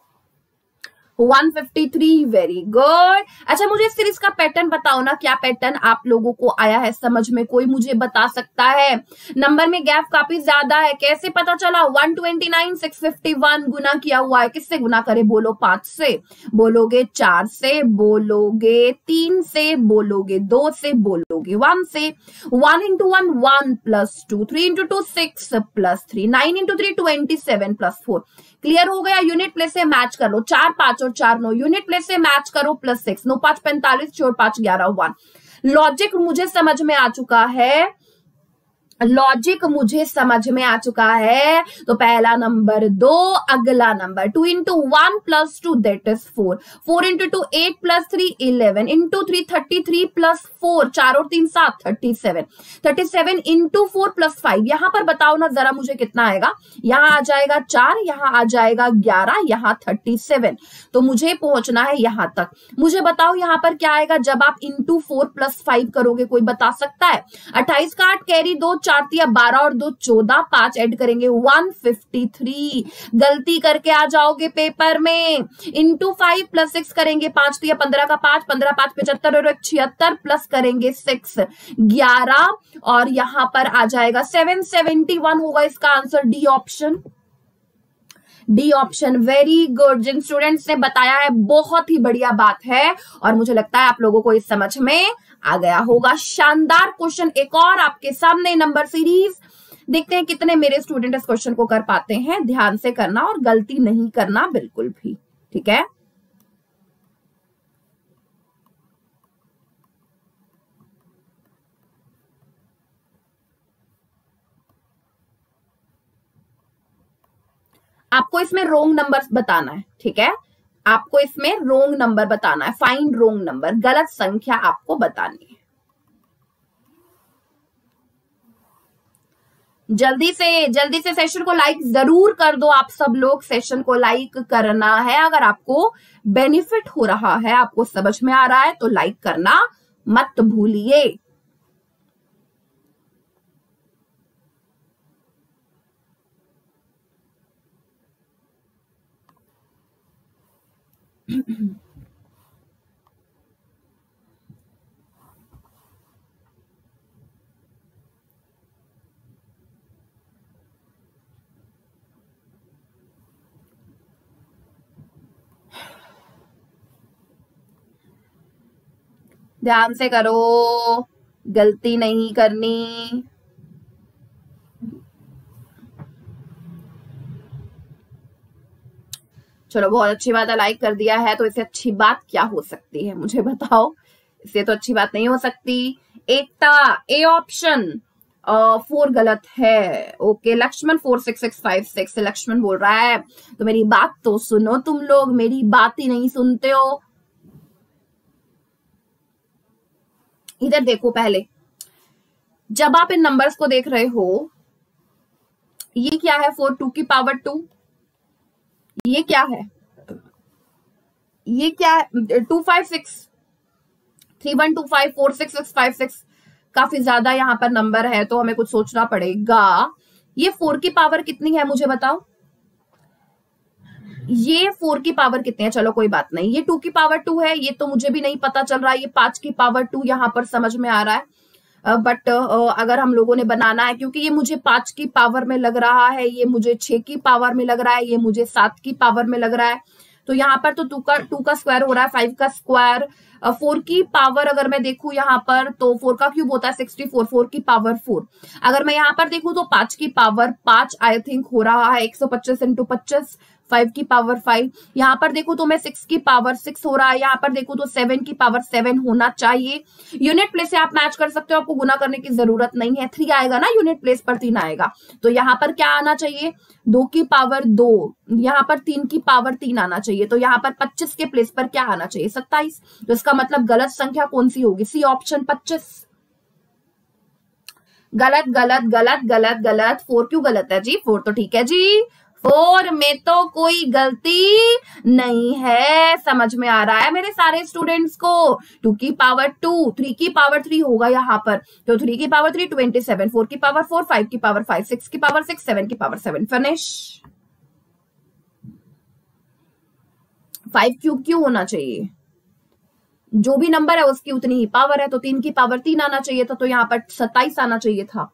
One fifty three, very good. अच्छा मुझे इस सीरीज का पैटर्न बताओ ना, क्या पैटर्न आप लोगों को आया है समझ में? कोई मुझे बता सकता है? नंबर में गैप काफी ज्यादा है, कैसे पता चला? One twenty nine six fifty one गुना किया हुआ है, किससे गुना करे? बोलो पांच से, बोलोगे चार से, बोलोगे तीन से, बोलोगे दो से, बोलोगे वन से। One into one one plus two, three into two six plus three, nine into three twenty seven plus four. Clear हो गया? यूनिट प्लेस से मैच कर लो, चार पांच और चार नौ, यूनिट प्लेस से मैच करो, प्लस सिक्स, नौ पांच पैंतालीस, चार पांच ग्यारह, वन। लॉजिक मुझे समझ में आ चुका है, लॉजिक मुझे समझ में आ चुका है। तो पहला नंबर दो, अगला number two into one plus two that is four, four into two eight plus three eleven, into three thirty three plus four, चार और तीन सात, thirty seven, thirty seven into four plus five. यहां पर बताओ ना जरा मुझे कितना आएगा? यहां आ जाएगा चार, यहां आ जाएगा ग्यारह, यहां थर्टी सेवन। तो मुझे पहुंचना है यहां तक। मुझे बताओ यहां पर क्या आएगा जब आप इंटू फोर प्लस फाइव करोगे? कोई बता सकता है? अट्ठाईस का आठ कैरी दो, चार तिया बारह और दो चौदह, पांच ऐड करेंगे वन फिफ्टी थ्री। गलती करके आ जाओगे पेपर में। इंटू फाइव प्लस सिक्स करेंगे, पांच तिया पंद्रह का पांच, पंद्रह पांच पचहत्तर और एक छिहत्तर, प्लस करेंगे सिक्स, ग्यारह, और यहां पर आ जाएगा सेवन सेवेंटी वन होगा इसका answer. D option, D option. Very good. जिन स्टूडेंट्स ने बताया है बहुत ही बढ़िया बात है, और मुझे लगता है आप लोगों को इस समझ में आ गया होगा। शानदार क्वेश्चन एक और आपके सामने, नंबर सीरीज। देखते हैं कितने मेरे स्टूडेंट इस क्वेश्चन को कर पाते हैं। ध्यान से करना और गलती नहीं करना बिल्कुल भी, ठीक है? आपको इसमें रोंग नंबर बताना है, ठीक है? आपको इसमें रोंग नंबर बताना है, फाइंड रोंग नंबर, गलत संख्या आपको बतानी है। जल्दी से जल्दी से सेशन को लाइक जरूर कर दो। आप सब लोग सेशन को लाइक करना है। अगर आपको बेनिफिट हो रहा है, आपको समझ में आ रहा है, तो लाइक करना मत भूलिए। ध्यान से करो, गलती नहीं करनी। चलो बहुत अच्छी बात है, लाइक कर दिया है, तो इससे अच्छी बात क्या हो सकती है मुझे बताओ, इससे तो अच्छी बात नहीं हो सकती। एकता ए ऑप्शन फोर गलत है। Okay Lakshman four six six five six Lakshman बोल रहा है, तो मेरी बात तो सुनो, तुम लोग मेरी बात ही नहीं सुनते हो। इधर देखो, पहले जब आप इन नंबर्स को देख रहे हो, ये क्या है, फोर टू की पावर टू, ये क्या है, ये क्या है, two five six three one two five four six six five six, काफी ज्यादा यहाँ पर नंबर है, तो हमें कुछ सोचना पड़ेगा। ये फोर की पावर कितनी है मुझे बताओ, ये फोर की पावर कितनी है, चलो कोई बात नहीं, ये टू की पावर टू है, ये तो मुझे भी नहीं पता चल रहा है, ये पांच की पावर टू यहाँ पर समझ में आ रहा है, बट uh, uh, अगर हम लोगों ने बनाना है, क्योंकि ये मुझे पांच की पावर में लग रहा है, ये मुझे छह की पावर में लग रहा है, ये मुझे सात की पावर में लग रहा है, तो यहाँ पर तो टू का टू का स्क्वायर हो रहा है, फाइव का स्क्वायर, फोर की पावर अगर मैं देखूं यहाँ पर, तो फोर का क्यूब होता है सिक्सटी फोर, फोर की पावर फोर, अगर मैं यहाँ पर देखूं तो पांच की पावर पांच आई थिंक हो रहा है, एक सौ पच्चीस इंटू पच्चीस, फाइव की पावर फाइव, यहाँ पर देखो तो मैं सिक्स की पावर सिक्स हो रहा है, यहाँ पर देखो तो सेवन की पावर सेवन होना चाहिए। यूनिट प्लेस से आप मैच कर सकते हो, आपको गुना करने की जरूरत नहीं है, थ्री आएगा ना यूनिट प्लेस पर, तीन आएगा, तो यहाँ पर क्या आना चाहिए, दो की पावर दो, यहाँ पर तीन की पावर तीन आना चाहिए, तो यहाँ पर पच्चीस के प्लेस पर क्या आना चाहिए, सत्ताईस, तो इसका मतलब गलत संख्या कौन सी होगी, सी ऑप्शन पच्चीस। गलत गलत गलत गलत गलत, फोर क्यों गलत है जी, फोर तो ठीक है जी, फोर में तो कोई गलती नहीं है, समझ में आ रहा है मेरे सारे स्टूडेंट्स को। टू की पावर टू, थ्री की पावर थ्री होगा यहाँ पर, तो थ्री की power three twenty seven, four की पावर फोर, फाइव की पावर फाइव, सिक्स की पावर सिक्स, सेवन की power seven, finish. Five cube क्यों होना चाहिए, जो भी नंबर है उसकी उतनी ही पावर है, तो तीन की पावर तीन आना चाहिए था, तो यहाँ पर सत्ताईस आना चाहिए था।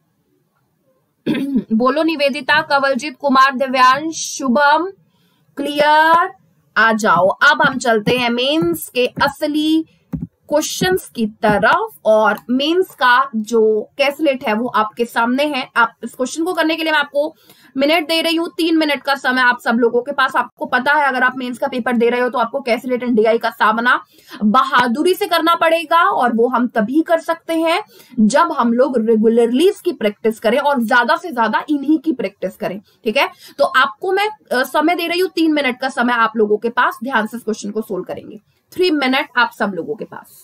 बोलो निवेदिता, कवलजीत, कुमार, दिव्यांश, शुभम, क्लियर, आ जाओ। अब हम चलते हैं मेंस के असली क्वेश्चंस की तरफ, और मेंस का जो कैलकुलेट है वो आपके सामने है। आप इस क्वेश्चन को करने के लिए मैं आपको मिनट दे रही हूँ, तीन मिनट का समय आप सब लोगों के पास। आपको पता है अगर आप मेंस का पेपर दे रहे हो तो आपको कैलकुलेट एंड डीआई का सामना बहादुरी से करना पड़ेगा, और वो हम तभी कर सकते हैं जब हम लोग रेगुलरली इसकी प्रैक्टिस करें और ज्यादा से ज्यादा इन्हीं की प्रैक्टिस करें, ठीक है। तो आपको मैं समय दे रही हूँ, तीन मिनट का समय आप लोगों के पास, ध्यान से इस क्वेश्चन को सोल्व करेंगे, थ्री मिनट आप सब लोगों के पास।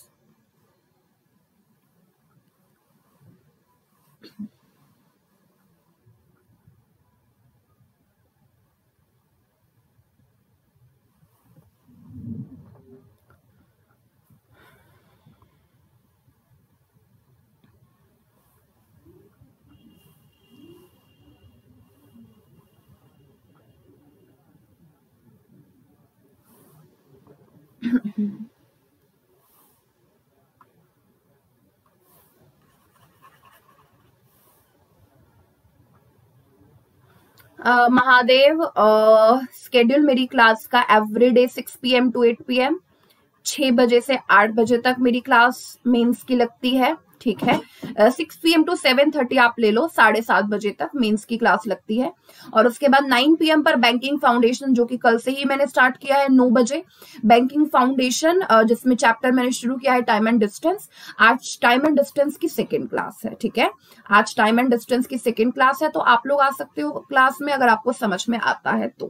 Uh, महादेव, स्केड्यूल uh, मेरी क्लास का everyday six P M to eight P m, छह बजे से आठ बजे तक मेरी क्लास मेंस की लगती है, ठीक है। Six P M to seven thirty आप ले लो, साढ़े सात बजे तक मेंस की क्लास लगती है, और उसके बाद नाइन पी एम पर बैंकिंग फाउंडेशन, जो कि कल से ही मैंने स्टार्ट किया है, नौ बजे बैंकिंग फाउंडेशन, जिसमें चैप्टर मैंने शुरू किया है टाइम एंड डिस्टेंस। आज टाइम एंड डिस्टेंस की सेकेंड क्लास है, ठीक है, आज टाइम एंड डिस्टेंस की सेकेंड क्लास है, तो आप लोग आ सकते हो क्लास में अगर आपको समझ में आता है तो।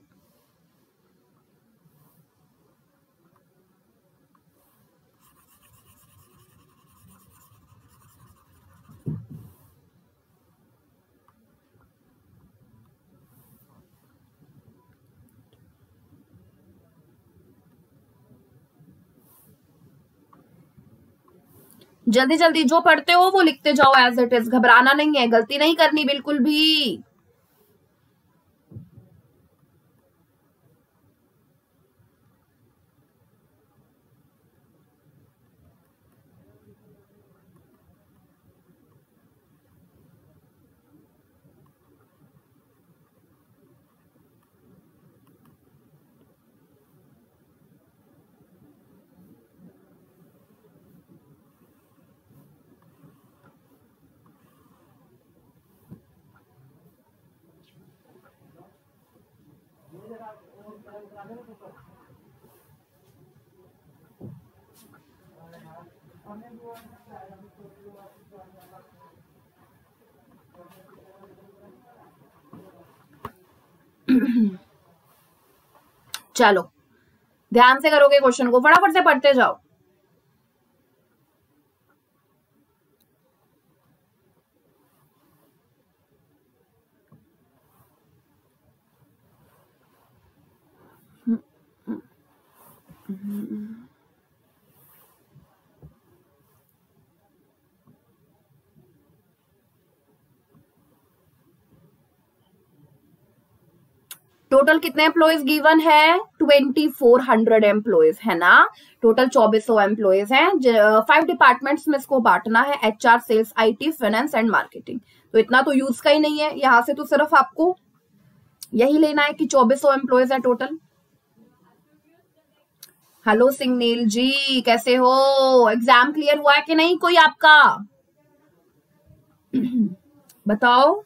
जल्दी जल्दी जो पढ़ते हो वो लिखते जाओ एज इट इज, घबराना नहीं है, गलती नहीं करनी बिल्कुल भी। चलो ध्यान से करोगे क्वेश्चन को, फटाफट से पढ़ते जाओ। टोटल कितने एम्प्लॉयज गिवन है? ट्वेंटी फोर हंड्रेड एम्प्लॉयज है ना, टोटल चौबीस सौ एम्प्लॉयज हैं। फाइव डिपार्टमेंट्स में इसको बांटना है, HR, sales, IT, finance and marketing. तो इतना तो यूज का ही नहीं है, यहां से तो सिर्फ आपको यही लेना है कि चौबीस सौ एम्प्लॉयज है टोटल। हेलो सिंगनील जी, कैसे हो? एग्जाम क्लियर हुआ है कि नहीं कोई आपका? बताओ।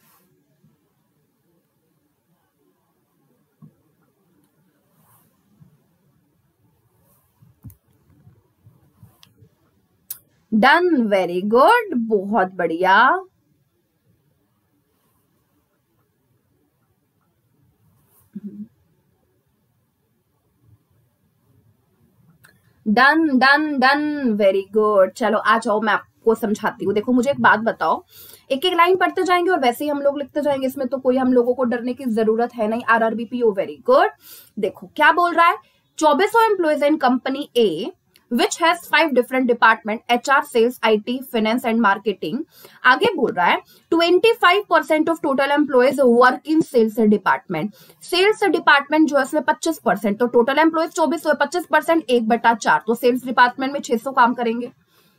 डन, वेरी गुड, बहुत बढ़िया। Done done done, very good. चलो आ जाओ, मैं आपको समझाती हूँ। देखो मुझे एक बात बताओ, एक एक लाइन पढ़ते जाएंगे और वैसे ही हम लोग लिखते जाएंगे, इसमें तो कोई हम लोगों को डरने की जरूरत है नहीं। RRB PO, very good. देखो क्या बोल रहा है, चौबीस सौ employees in company A which has five different department, H R, sales, I T, finance and marketing। आगे बोल रहा है twenty-five percent of total employees work in sales department। sales department जो है इसमें पच्चीस परसेंट, तो टोटल एम्प्लॉयज चौबीस सौ, पच्चीस परसेंट एक बटा चार, तो सेल्स डिपार्टमेंट में छह सौ काम करेंगे।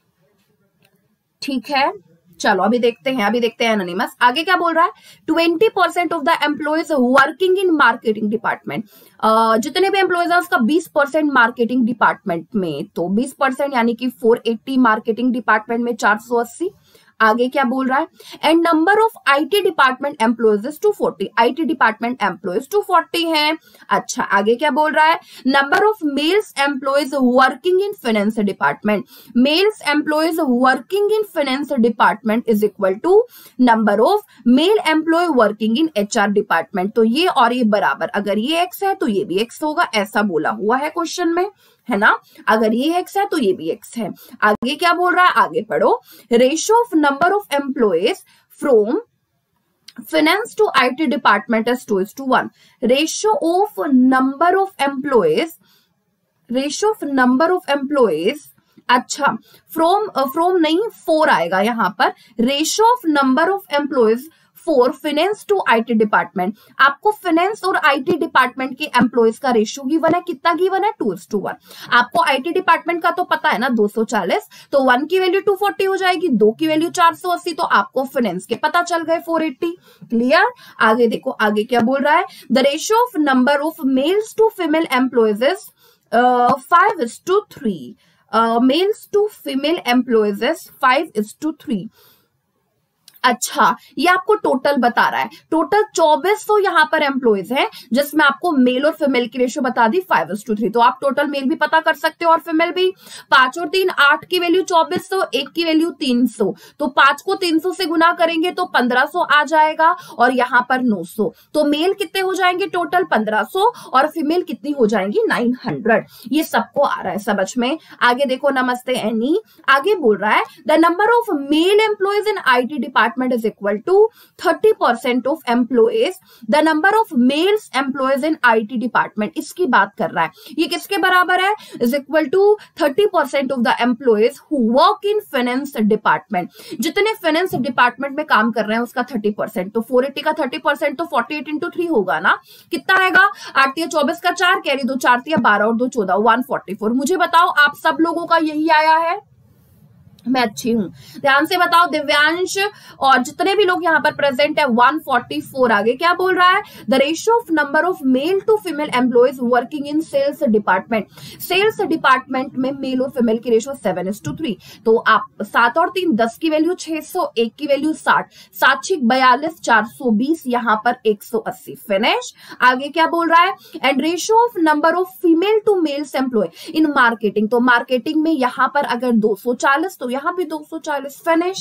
ठीक है, चलो अभी देखते हैं, अभी देखते हैं एनोनिमस आगे क्या बोल रहा है। Twenty percent of the employees working in marketing department, जितने भी एम्प्लॉयज है उसका बीस परसेंट मार्केटिंग डिपार्टमेंट में, तो बीस परसेंट यानी कि चार सौ अस्सी मार्केटिंग डिपार्टमेंट में चार सौ अस्सी। आगे क्या बोल रहा है, and number of IT department employees is two forty, IT department employees two forty हैं। अच्छा आगे क्या बोल रहा है, number of males employees working in finance department, males employees working in finance department is equal to number of male employ working in HR department. तो ये और ये बराबर, अगर ये एक्स है तो ये भी एक्स होगा, ऐसा बोला हुआ है क्वेश्चन में, है ना। अगर ये एक्स है तो ये भी एक्स है। आगे क्या बोल रहा है, आगे पढ़ो, ratio of number of employees from finance to I T department is two is to one। ratio of number of employees, ratio of number of employees, अच्छा फ्रॉम फ्रॉम नहीं फोर आएगा यहाँ पर, ratio of number of employees for finance to IT department. आपको finance और IT department के employees का ratio given है, कितना गिवन है, टू इज टू वन। आपको आईटी डिपार्टमेंट का तो पता है ना दो सौ चालीस, तो वन की वैल्यू टू फोर्टी हो जाएगी, दो की वैल्यू चार सौ अस्सी, तो आपको फाइनेंस के पता चल गए फोर एट्टी। क्लियर। आगे देखो आगे क्या बोल रहा है, the ratio of number of males to female employees is five is to three, males to female employees is five is to three. अच्छा ये आपको टोटल बता रहा है, टोटल चौबीस सौ यहाँ पर एम्प्लॉयज हैं, जिसमें आपको मेल और फीमेल की रेशियो बता दी फाइव इज टू थ्री, तो आप टोटल मेल भी पता कर सकते हो और फीमेल भी। पांच और तीन आठ की वैल्यू चौबीस सौ, एक की वैल्यू तीन सौ, तो पांच को तीन सौ से गुना करेंगे तो पंद्रह सौ आ जाएगा, और यहाँ पर नौ सौ, तो मेल कितने हो जाएंगे टोटल पंद्रह सौ, और फीमेल कितनी हो जाएंगी नाइन हंड्रेड। ये सबको आ रहा है समझ में। आगे देखो, नमस्ते एनी, आगे बोल रहा है the number of male employees in IT department is equal to thirty percent of employees, the number of males employees in I T department, इसकी बात कर रहा है। ये किसके बराबर है, is equal to thirty percent of the employees who work in finance department। जितने finance department में काम कर रहे हैं उसका thirty percent, तो four eighty का thirty percent तो forty-eight into three होगा ना, कितना आएगा, आठ या चौबीस का चार कैरी दो, चार या बारह और दो चौदह, one forty-four। मुझे बताओ आप सब लोगों का यही आया है, मैं अच्छी हूं। ध्यान से बताओ दिव्यांश और जितने भी लोग यहाँ पर प्रेजेंट है। वन फोर्टी फोर आगे क्या बोल रहा है? The ratio of number of male to female employees working in sales department. Sales department में मेल और फीमेल की ratio seven is to three. तो आप सात और तीन दस की वैल्यू छह सौ, एक की वैल्यू साठ, सात छिक बयालीस, चार सौ बीस, यहाँ पर एक सौ अस्सी। फिनिश। आगे क्या बोल रहा है? And ratio of number of female to males employ in marketing. तो मार्केटिंग में यहां पर अगर दो सौ चालीस तो यहां भी दो सौ चालीस। फिनिश।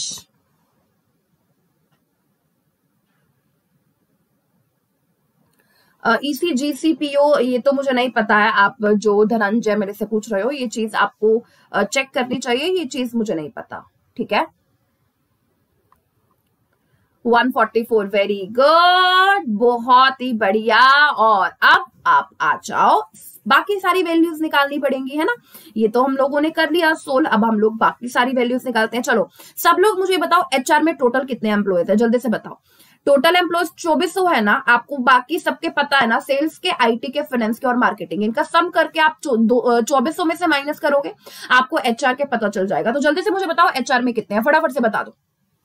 ईसी जीसीपीओ ये तो मुझे नहीं पता है, आप जो धनंजय मेरे से पूछ रहे हो ये चीज आपको चेक करनी चाहिए, ये चीज मुझे नहीं पता। ठीक है। One forty four very good, बहुत ही बढ़िया। और अब आप आ जाओ, बाकी सारी वैल्यूज निकालनी पड़ेंगी, है ना। ये तो हम लोगों ने कर लिया सोल, अब हम लोग बाकी सारी वैल्यूज निकालते हैं। चलो सब लोग मुझे बताओ एचआर में टोटल कितने एम्प्लॉयज है, जल्दी से बताओ। टोटल एम्प्लॉयज चौबीस सौ है ना, आपको बाकी सबके पता है ना, सेल्स के, आईटी के, फाइनेंस के और मार्केटिंग, इनका सम करके आप चौबीस सौ में से माइनस करोगे, आपको एचआर के पता चल जाएगा। तो जल्दी से मुझे बताओ एचआर में कितने हैं, फटाफट से बता दो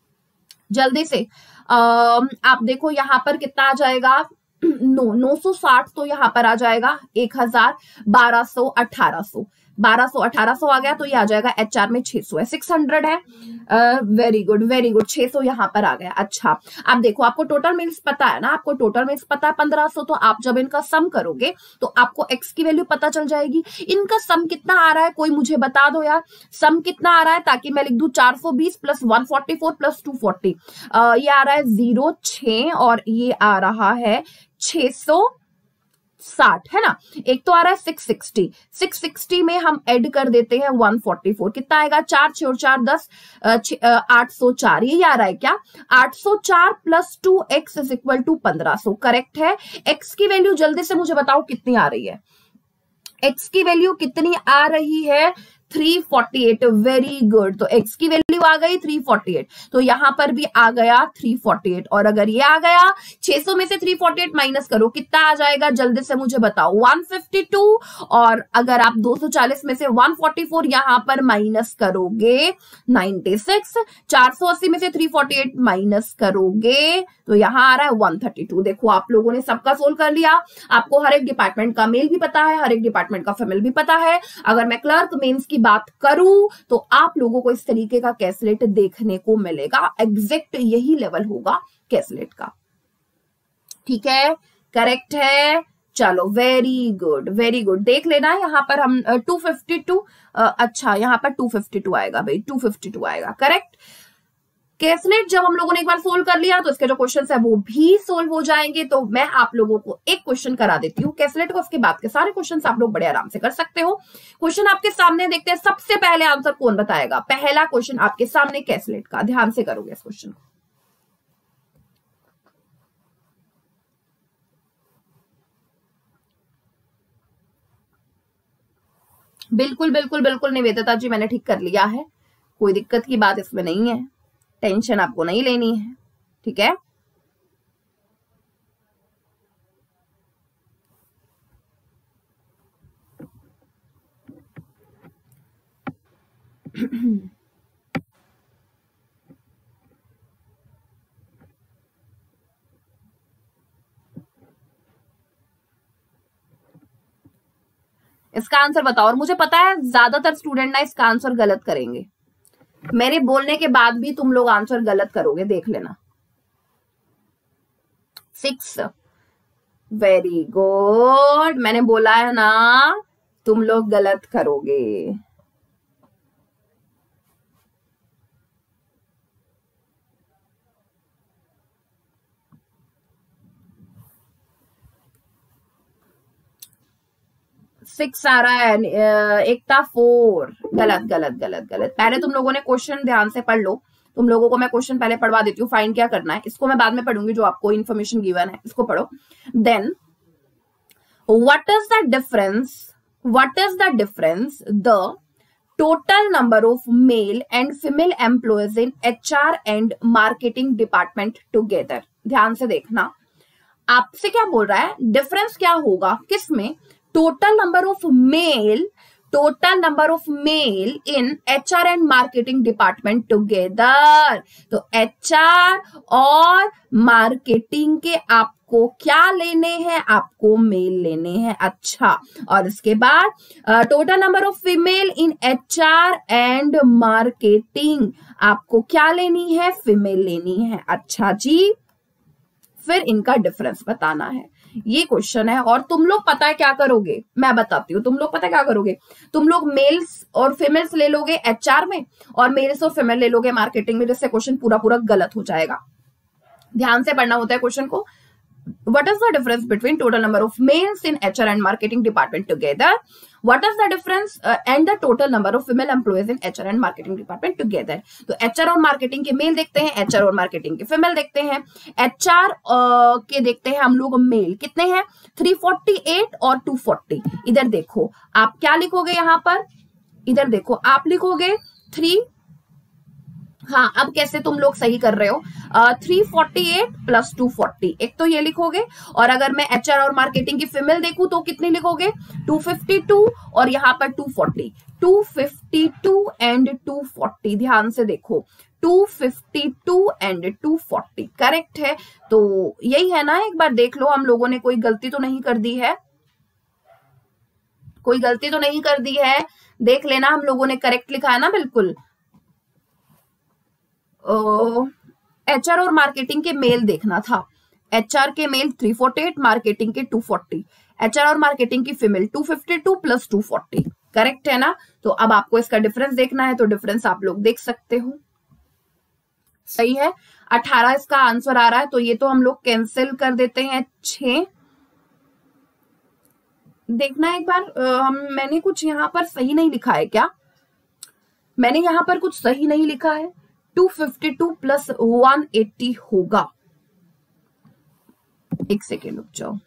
जल्दी से। आ, आप देखो यहां पर कितना आ जाएगा, नो नौ सौ साठ, तो यहां पर आ जाएगा एक हजार, बारह सौ, अठारह सौ, बारह सौ अठारह सौ आ गया, तो ये आ जाएगा एचआर में छह सौ है, सिक्स हंड्रेड है। वेरी गुड वेरी गुड, छह सौ यहां पर आ गया। अच्छा अब देखो आपको टोटल मिल्स पता है ना, आपको टोटल मिल्स पता है पंद्रह सौ, तो आप जब इनका सम करोगे तो आपको एक्स की वैल्यू पता चल जाएगी। इनका सम कितना आ रहा है, कोई मुझे बता दो यार, सम कितना आ रहा है, ताकि मैं लिख दूं चार सौ बीस plus one forty four plus two forty, ये आ रहा है जीरो छह, और ये आ रहा है छह सौ साठ, है ना। एक तो आ रहा है सिक्स सिक्सटी, सिक्स सिक्सटी में हम ऐड कर देते हैं वन फोर्टी फोर, कितना आएगा, चार छह और चार दस, आठ सौ चार, ये आ रहा है क्या, आठ सौ चार plus two x is equal to पंद्रह सौ, करेक्ट है। एक्स की वैल्यू जल्दी से मुझे बताओ कितनी आ रही है, एक्स की वैल्यू कितनी आ रही है, three forty eight, very good. तो एक्स की वैल्यू आ गई थ्री फोर्टी एट, तो यहां पर भी आ गया थ्री फोर्टी एट, और अगर ये आ गया छह सौ में से थ्री फोर्टी एट माइनस करो, कितना आ जाएगा, जल्दी से मुझे बताओ, वन फिफ्टी टू, और अगर आप दो सौ चालीस में से वन फोर्टी फोर यहां पर माइनस करोगे नाइंटी सिक्स, चार सौ अस्सी में से थ्री फोर्टी एट माइनस करोगे तो यहां आ रहा है वन थर्टी टू। देखो आप लोगों ने सबका सोल्व कर लिया, आपको हर एक डिपार्टमेंट का मेल भी पता है, हर एक डिपार्टमेंट का फीमेल भी पता है। अगर मैं क्लर्क मेंस की बात करूं तो आप लोगों को इस तरीके का कैसलेट देखने को मिलेगा, एग्जैक्ट यही लेवल होगा कैसलेट का। ठीक है, करेक्ट है। चलो वेरी गुड वेरी गुड, देख लेना यहां पर हम टू फिफ्टी टू, अच्छा यहां पर टू फिफ्टी टू आएगा भाई, टू फिफ्टी टू आएगा, करेक्ट। कैसलेट जब हम लोगों ने एक बार सोल्व कर लिया तो इसके जो क्वेश्चंस है वो भी सोल्व हो जाएंगे। तो मैं आप लोगों को एक क्वेश्चन करा देती हूँ कैसलेट को, उसके बाद के सारे क्वेश्चंस आप लोग बड़े आराम से कर सकते हो। क्वेश्चन आपके सामने देखते हैं, सबसे पहले आंसर कौन बताएगा। पहला क्वेश्चन आपके सामने कैसलेट का, ध्यान से करोगे इस क्वेश्चन को। बिल्कुल बिल्कुल बिल्कुल निवेदिता जी, मैंने ठीक कर लिया है, कोई दिक्कत की बात इसमें नहीं है, टेंशन आपको नहीं लेनी है। ठीक है, इसका आंसर बताओ। और मुझे पता है ज्यादातर स्टूडेंट ना इसका आंसर गलत करेंगे, मेरे बोलने के बाद भी तुम लोग आंसर गलत करोगे, देख लेना। सिक्स, वेरी गुड, मैंने बोला है ना तुम लोग गलत करोगे। सिक्स आ रहा है, एक था फोर, गलत गलत गलत गलत। पहले तुम लोगों ने क्वेश्चन ध्यान से पढ़ लो, तुम लोगों को मैं क्वेश्चन पहले पढ़वा देती हूँ, फाइंड क्या करना है, इसको मैं बाद में पढ़ूंगी, जो आपको इन्फॉर्मेशन गिवन है इसको पढ़ो। Then what is the difference, what is the difference the total number of male and female employees in HR and marketing department together. ध्यान से देखना, आपसे क्या बोल रहा है, डिफरेंस क्या होगा किसमें, total number of male, total number of male in HR and marketing department together. तो एचआर और मार्केटिंग के आपको क्या लेने हैं, आपको मेल लेने हैं। अच्छा, और इसके बाद total number of female in HR and marketing, आपको क्या लेनी है, फीमेल लेनी है। अच्छा जी, फिर इनका डिफरेंस बताना है, ये क्वेश्चन है। और तुम लोग पता है क्या करोगे, मैं बताती हूँ। तुम लोग पता है क्या करोगे, तुम लोग मेल्स और फीमेल्स ले लोगे एचआर में और मेल्स और फीमेल ले लोगे मार्केटिंग में, जिससे क्वेश्चन पूरा पूरा गलत हो जाएगा। ध्यान से पढ़ना होता है क्वेश्चन को। What is the difference between total number of males in H R and marketing department together? What is the difference uh, and the total number of female employees in H R and marketing department together? तो H R और marketing के male देखते हैं, H R और marketing के female देखते हैं। H R uh, के देखते हैं हम लोग मेल कितने हैं, तीन सौ अड़तालीस और दो सौ चालीस। इधर देखो आप क्या लिखोगे, यहाँ पर इधर देखो आप लिखोगे थ्री, हाँ अब कैसे तुम लोग सही कर रहे हो, three forty eight plus two forty, एक तो ये लिखोगे। और अगर मैं एचआर और मार्केटिंग की फीमेल देखूं तो कितनी लिखोगे, टू फिफ्टी टू और यहाँ पर two forty, two fifty two and two forty. ध्यान से देखो, two fifty two and two forty correct है। तो यही है ना, एक बार देख लो, हम लोगों ने कोई गलती तो नहीं कर दी है, कोई गलती तो नहीं कर दी है, देख लेना, हम लोगों ने करेक्ट लिखा है ना, बिल्कुल। एचआर और मार्केटिंग के मेल देखना था, एचआर के male three forty eight, marketing के टू फोर्टी, एचआर और मार्केटिंग की female two fifty two plus two forty correct है ना। तो अब आपको इसका डिफरेंस देखना है, तो डिफरेंस आप लोग देख सकते हो, सही है। अठारह इसका आंसर आ रहा है, तो ये तो हम लोग कैंसिल कर देते हैं। छह देखना एक बार, हम मैंने कुछ यहाँ पर सही नहीं लिखा है क्या, मैंने यहाँ पर कुछ सही नहीं लिखा है। Two fifty two plus one eighty होगा, एक सेकेंड रुक जाओ।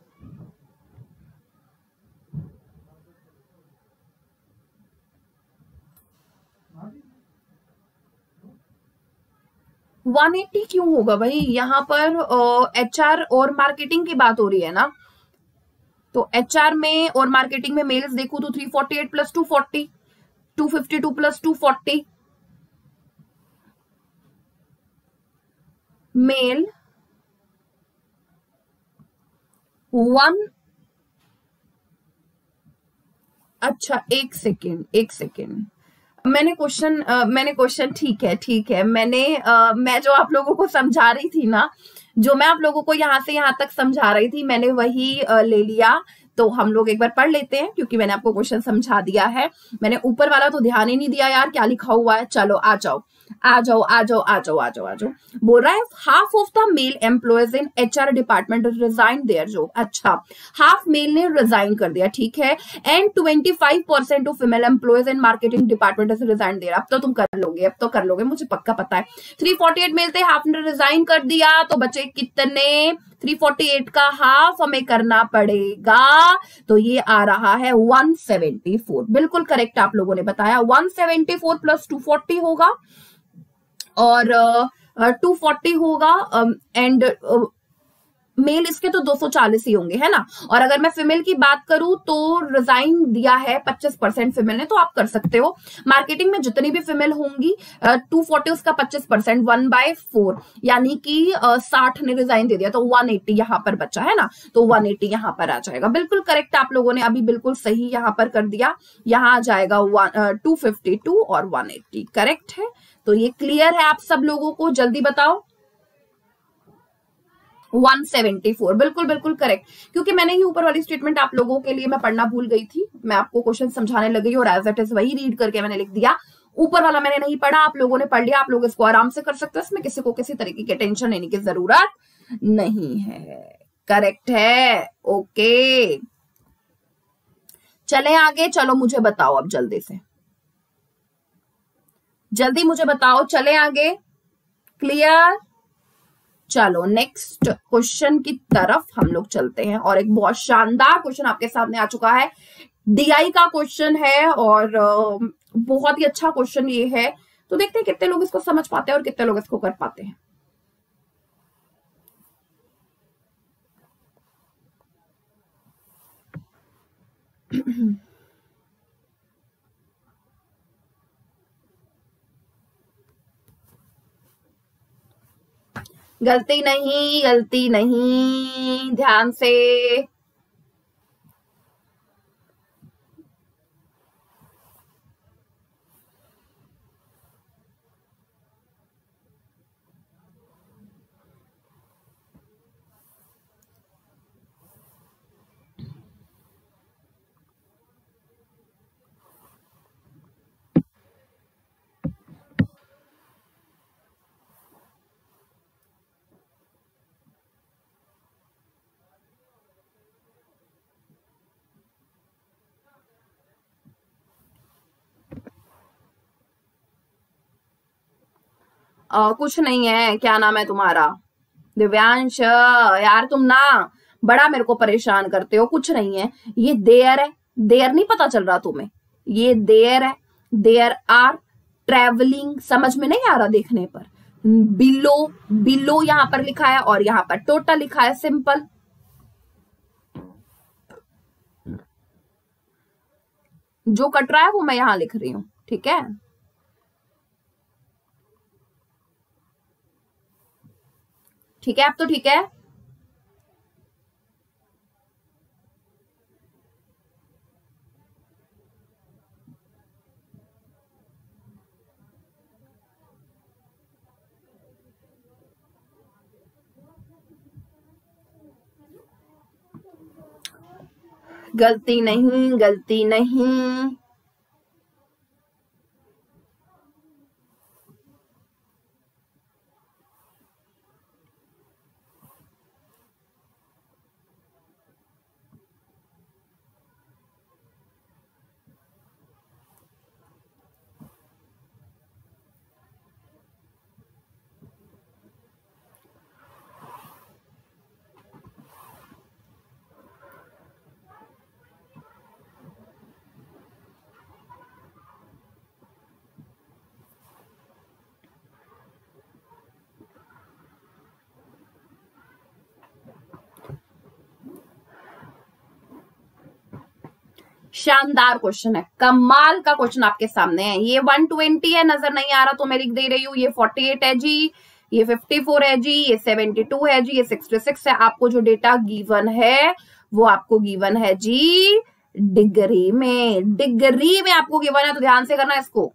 वन एट्टी क्यों होगा भाई, यहाँ पर एचआर और मार्केटिंग की बात हो रही है ना। तो एचआर में और मार्केटिंग में मेल्स देखो तो three forty eight plus two forty, two fifty two plus two forty, male one, अच्छा एक सेकेंड एक सेकेंड, मैंने क्वेश्चन मैंने क्वेश्चन ठीक है ठीक है, मैंने uh, मैं जो आप लोगों को समझा रही थी ना, जो मैं आप लोगों को यहां से यहां तक समझा रही थी, मैंने वही uh, ले लिया। तो हम लोग एक बार पढ़ लेते हैं, क्योंकि मैंने आपको क्वेश्चन समझा दिया है। मैंने ऊपर वाला तो ध्यान ही नहीं दिया यार, क्या लिखा हुआ है। चलो आ जाओ आ जाओ आ जाओ आ जाओ आ जाओ आ जाओ। बोल रहा है half of the male employees in HR department resign their job. अच्छा, हाफ मेल ने रिजाइन कर दिया, ठीक है। And twenty five percent of female employees in marketing department resign their. अब तो तुम कर लोगे, अब तो कर लोगे, मुझे पक्का पता है। थ्री फोर्टी एट मेल थे, हाफ ने रिजाइन कर दिया, तो बचे कितने, थ्री फोर्टी एट का हाफ हमें करना पड़ेगा, तो ये आ रहा है वन सेवेंटी फोर। बिल्कुल करेक्ट आप लोगों ने बताया, one seventy four plus two forty होगा और टू uh, फोर्टी होगा एंड uh, मेल इसके तो दो सौ चालीस ही होंगे, है ना। और अगर मैं फीमेल की बात करूं तो रिजाइन दिया है पच्चीस परसेंट फीमेल ने, तो आप कर सकते हो। मार्केटिंग में जितनी भी फीमेल होंगी टू फोर्टी उसका पच्चीस परसेंट, वन बाय फोर, यानी कि साठ ने रिजाइन दे दिया, तो वन एट्टी यहां पर बचा है ना, तो वन एट्टी यहां पर आ जाएगा। बिल्कुल करेक्ट आप लोगों ने अभी बिल्कुल सही यहां पर कर दिया, यहां आ जाएगा टू फिफ्टी टू और वन एट्टी करेक्ट है। तो ये क्लियर है आप सब लोगों को, जल्दी बताओ। वन सेवेंटी फोर बिल्कुल बिल्कुल करेक्ट, क्योंकि मैंने ही ऊपर वाली स्टेटमेंट आप लोगों के लिए मैं पढ़ना भूल गई थी, मैं आपको क्वेश्चन समझाने लगी और एज इट इज वही रीड करके मैंने लिख दिया। ऊपर वाला मैंने नहीं पढ़ा, आप लोगों ने पढ़ लिया, आप लोग इसको आराम से कर सकते हो, इसमें किसी को किसी तरीके की टेंशन लेने की जरूरत नहीं है। करेक्ट है, ओके चले आगे। चलो मुझे बताओ अब जल्दी से, जल्दी मुझे बताओ, चले आगे। क्लियर, चलो नेक्स्ट क्वेश्चन की तरफ हम लोग चलते हैं। और एक बहुत शानदार क्वेश्चन आपके सामने आ चुका है, डीआई का क्वेश्चन है और बहुत ही अच्छा क्वेश्चन ये है। तो देखते हैं कितने लोग इसको समझ पाते हैं और कितने लोग इसको कर पाते हैं। गलती नहीं, गलती नहीं, ध्यान से। आ, कुछ नहीं है। क्या नाम है तुम्हारा? दिव्यांश। यार तुम ना बड़ा मेरे को परेशान करते हो। कुछ नहीं है, ये देयर है। देयर नहीं पता चल रहा तुम्हें? ये देयर है। देयर आर ट्रेवलिंग, समझ में नहीं आ रहा देखने पर? बिलो, बिलो यहां पर लिखा है और यहां पर टोटल लिखा है। सिंपल। जो कट रहा है वो मैं यहां लिख रही हूं, ठीक है? ठीक है, अब तो ठीक है। गलती नहीं, गलती नहीं। शानदार क्वेश्चन है, कमाल का क्वेश्चन आपके सामने है। ये वन ट्वेंटी है, नजर नहीं आ रहा तो मैं लिख दे रही हूँ। ये फोर्टी एट है जी, ये फिफ्टी फोर है जी, ये सेवेंटी टू है जी, ये सिक्सटी सिक्स है। आपको जो डेटा गिवन है वो आपको गिवन है जी डिग्री में। डिग्री में आपको गिवन है, तो ध्यान से करना इसको।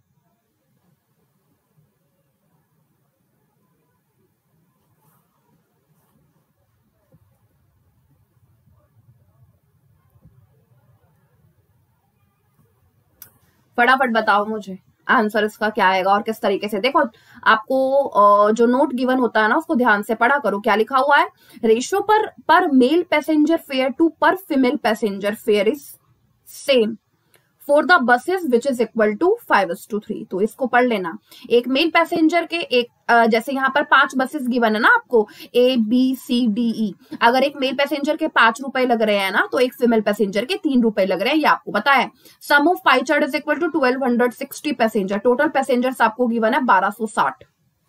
फटाफट बताओ मुझे आंसर इसका क्या आएगा और किस तरीके से। देखो आपको जो नोट गिवन होता है ना उसको ध्यान से पढ़ा करो। क्या लिखा हुआ है? Ratio per per male passenger fare to per female passenger fare is same for the buses which is equal to five to three. तो इसको पढ़ लेना। एक मेल पैसेंजर के एक जैसे यहाँ पर पांच बसेस गिवन है ना आपको, ए बी सी डी ई। अगर एक मेल पैसेंजर के पांच रुपए लग रहे हैं ना, तो एक फीमेल पैसेंजर के तीन रुपए लग रहे हैं, ये आपको पता है। Sum of pie chart is equal to twelve hundred sixty passenger. Total passengers आपको गिवन है बारह सौ साठ।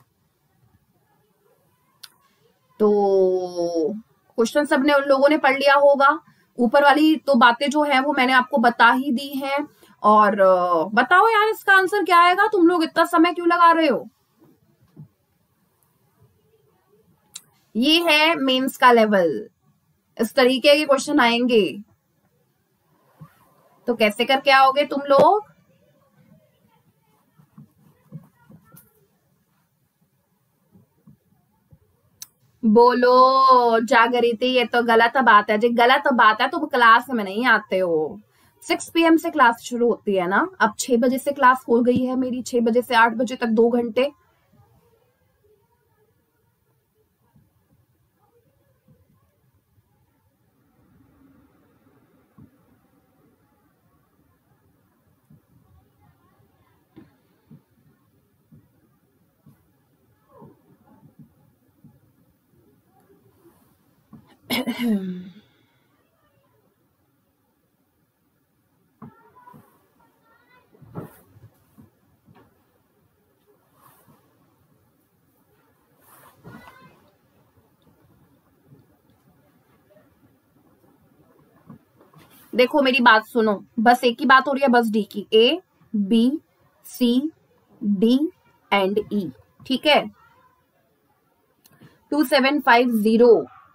तो क्वेश्चन सबने उन लोगों ने पढ़ लिया होगा। ऊपर वाली तो बातें जो है वो मैंने आपको बता ही दी हैं। और बताओ यार इसका आंसर क्या आएगा? तुम लोग इतना समय क्यों लगा रहे हो? ये है मेंस का लेवल, इस तरीके के क्वेश्चन आएंगे। तो कैसे करके आओगे तुम लोग? बोलो जागृति, ये तो गलत बात है जी, गलत बात है। तुम क्लास में नहीं आते हो। सिक्स पी एम से क्लास शुरू होती है ना, अब छह बजे से क्लास हो गई है मेरी। छह बजे से आठ बजे तक दो घंटे। देखो मेरी बात सुनो, बस एक ही बात हो रही है, बस डी की। A B C D and E, ठीक है? Two seven five zero.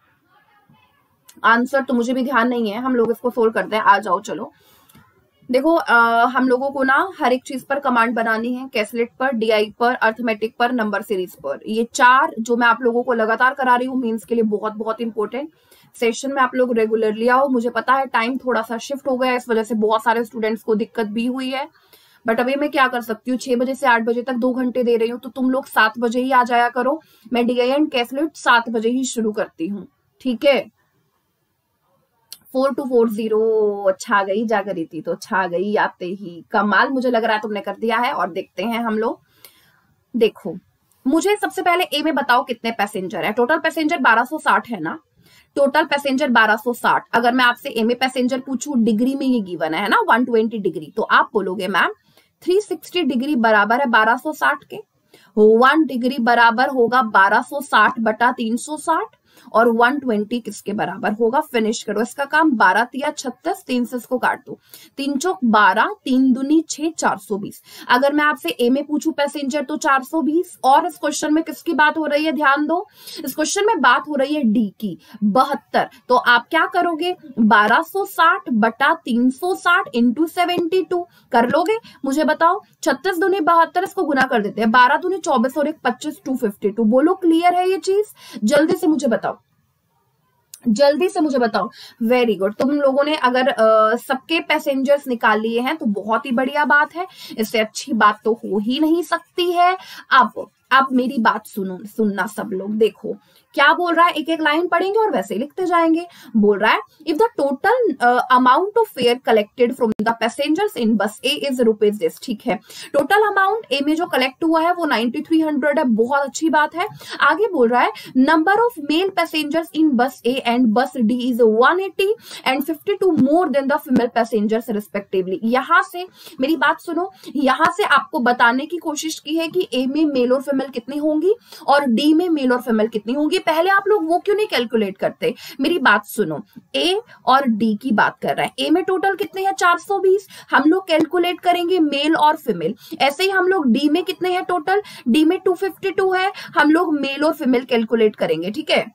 Answer तो मुझे भी ध्यान नहीं है, हम लोग इसको सोल्व करते हैं। आ जाओ चलो। देखो आ, हम लोगों को ना हर एक चीज पर कमांड बनानी है, कैसलेट पर, डीआई पर, अर्थमेटिक पर, नंबर सीरीज पर। ये चार जो मैं आप लोगों को लगातार करा रही हूँ मेंस के लिए बहुत बहुत इंपॉर्टेंट सेशन में आप लोग रेगुलरली आओ। मुझे पता है टाइम थोड़ा सा शिफ्ट हो गया है, इस वजह से बहुत सारे स्टूडेंट्स को दिक्कत भी हुई है, बट अभी मैं क्या कर सकती हूँ, छह बजे से आठ बजे तक दो घंटे दे रही हूँ, तो तुम लोग सात बजे ही आ जाया करो। मैं डीआई एंड कैसलेट सात बजे ही शुरू करती हूँ, ठीक है। फोर टू फोर जीरो छा गई, जागृति तो छा गई आते ही। कमाल, मुझे लग रहा है तुमने कर दिया है। और देखते हैं हम लोग। देखो मुझे सबसे पहले ए में बताओ कितने पैसेंजर है। टोटल पैसेंजर बारह सौ साठ है ना, टोटल पैसेंजर बारह सौ साठ। अगर मैं आपसे ए में पैसेंजर पूछूं, डिग्री में ये गिवन है ना एक सौ बीस डिग्री, तो आप बोलोगे मैम तीन सौ साठ डिग्री बराबर है बारह सौ साठ के। वन डिग्री बराबर होगा बारह सौ साठ बटा तीन सौ साठ, और एक सौ बीस किसके बराबर होगा? फिनिश करो इसका काम। बारह तिया छत्तीस, तीन से इसको काट दो, तीन चौक बारह, तीन दूनी छह, चार सौ बीस। अगर मैं आपसे ए में पूछूं पैसेंजर तो चार सौ बीस। और इस क्वेश्चन में किसकी बात हो रही है? ध्यान दो, इस क्वेश्चन में बात हो रही है डी की, बहत्तर। तो आप क्या करोगे? बारह सौ साठ बटा तीन सौ साठ इंटू सेवेंटी टू कर लोगे? मुझे बताओ, छत्तीस दूनी बहत्तर, इसको गुना कर देते हैं, बारह दूनी चौबीस और एक पच्चीस, टू फिफ्टी टू। बोलो क्लियर है ये चीज? जल्दी से मुझे बताओ, जल्दी से मुझे बताओ। वेरी गुड, तुम लोगों ने अगर आ, सबके पैसेंजर्स निकाल लिए हैं तो बहुत ही बढ़िया बात है, इससे अच्छी बात तो हो ही नहीं सकती है। अब अब मेरी बात सुनो, सुनना सब लोग। देखो क्या बोल रहा है, एक एक लाइन पढ़ेंगे और वैसे लिखते जाएंगे। बोल रहा है if the total amount of fare collected from the passengers in bus A is rupees this. ठीक है, टोटल अमाउंट ए में जो कलेक्ट हुआ है वो नाइन्टी थ्री हंड्रेड है, बहुत अच्छी बात है। आगे बोल रहा है number of male passengers in bus A and bus D is one eighty and fifty two more than the female passengers respectively. यहां से मेरी बात सुनो, यहां से आपको बताने की कोशिश की है कि ए में मेल और फीमेल कितनी होंगी और डी में मेल और फीमेल कितनी होंगी। पहले आप लोग वो क्यों नहीं कैलकुलेट करते? मेरी बात सुनो, ए और डी की बात कर रहा है। ए में टोटल कितने हैं? चार सौ बीस। हम लोग कैलकुलेट करेंगे मेल और फीमेल। ऐसे ही हम लोग डी में कितने हैं टोटल? डी में टू फिफ्टी टू है, हम लोग मेल और फीमेल कैलकुलेट करेंगे। ठीक है,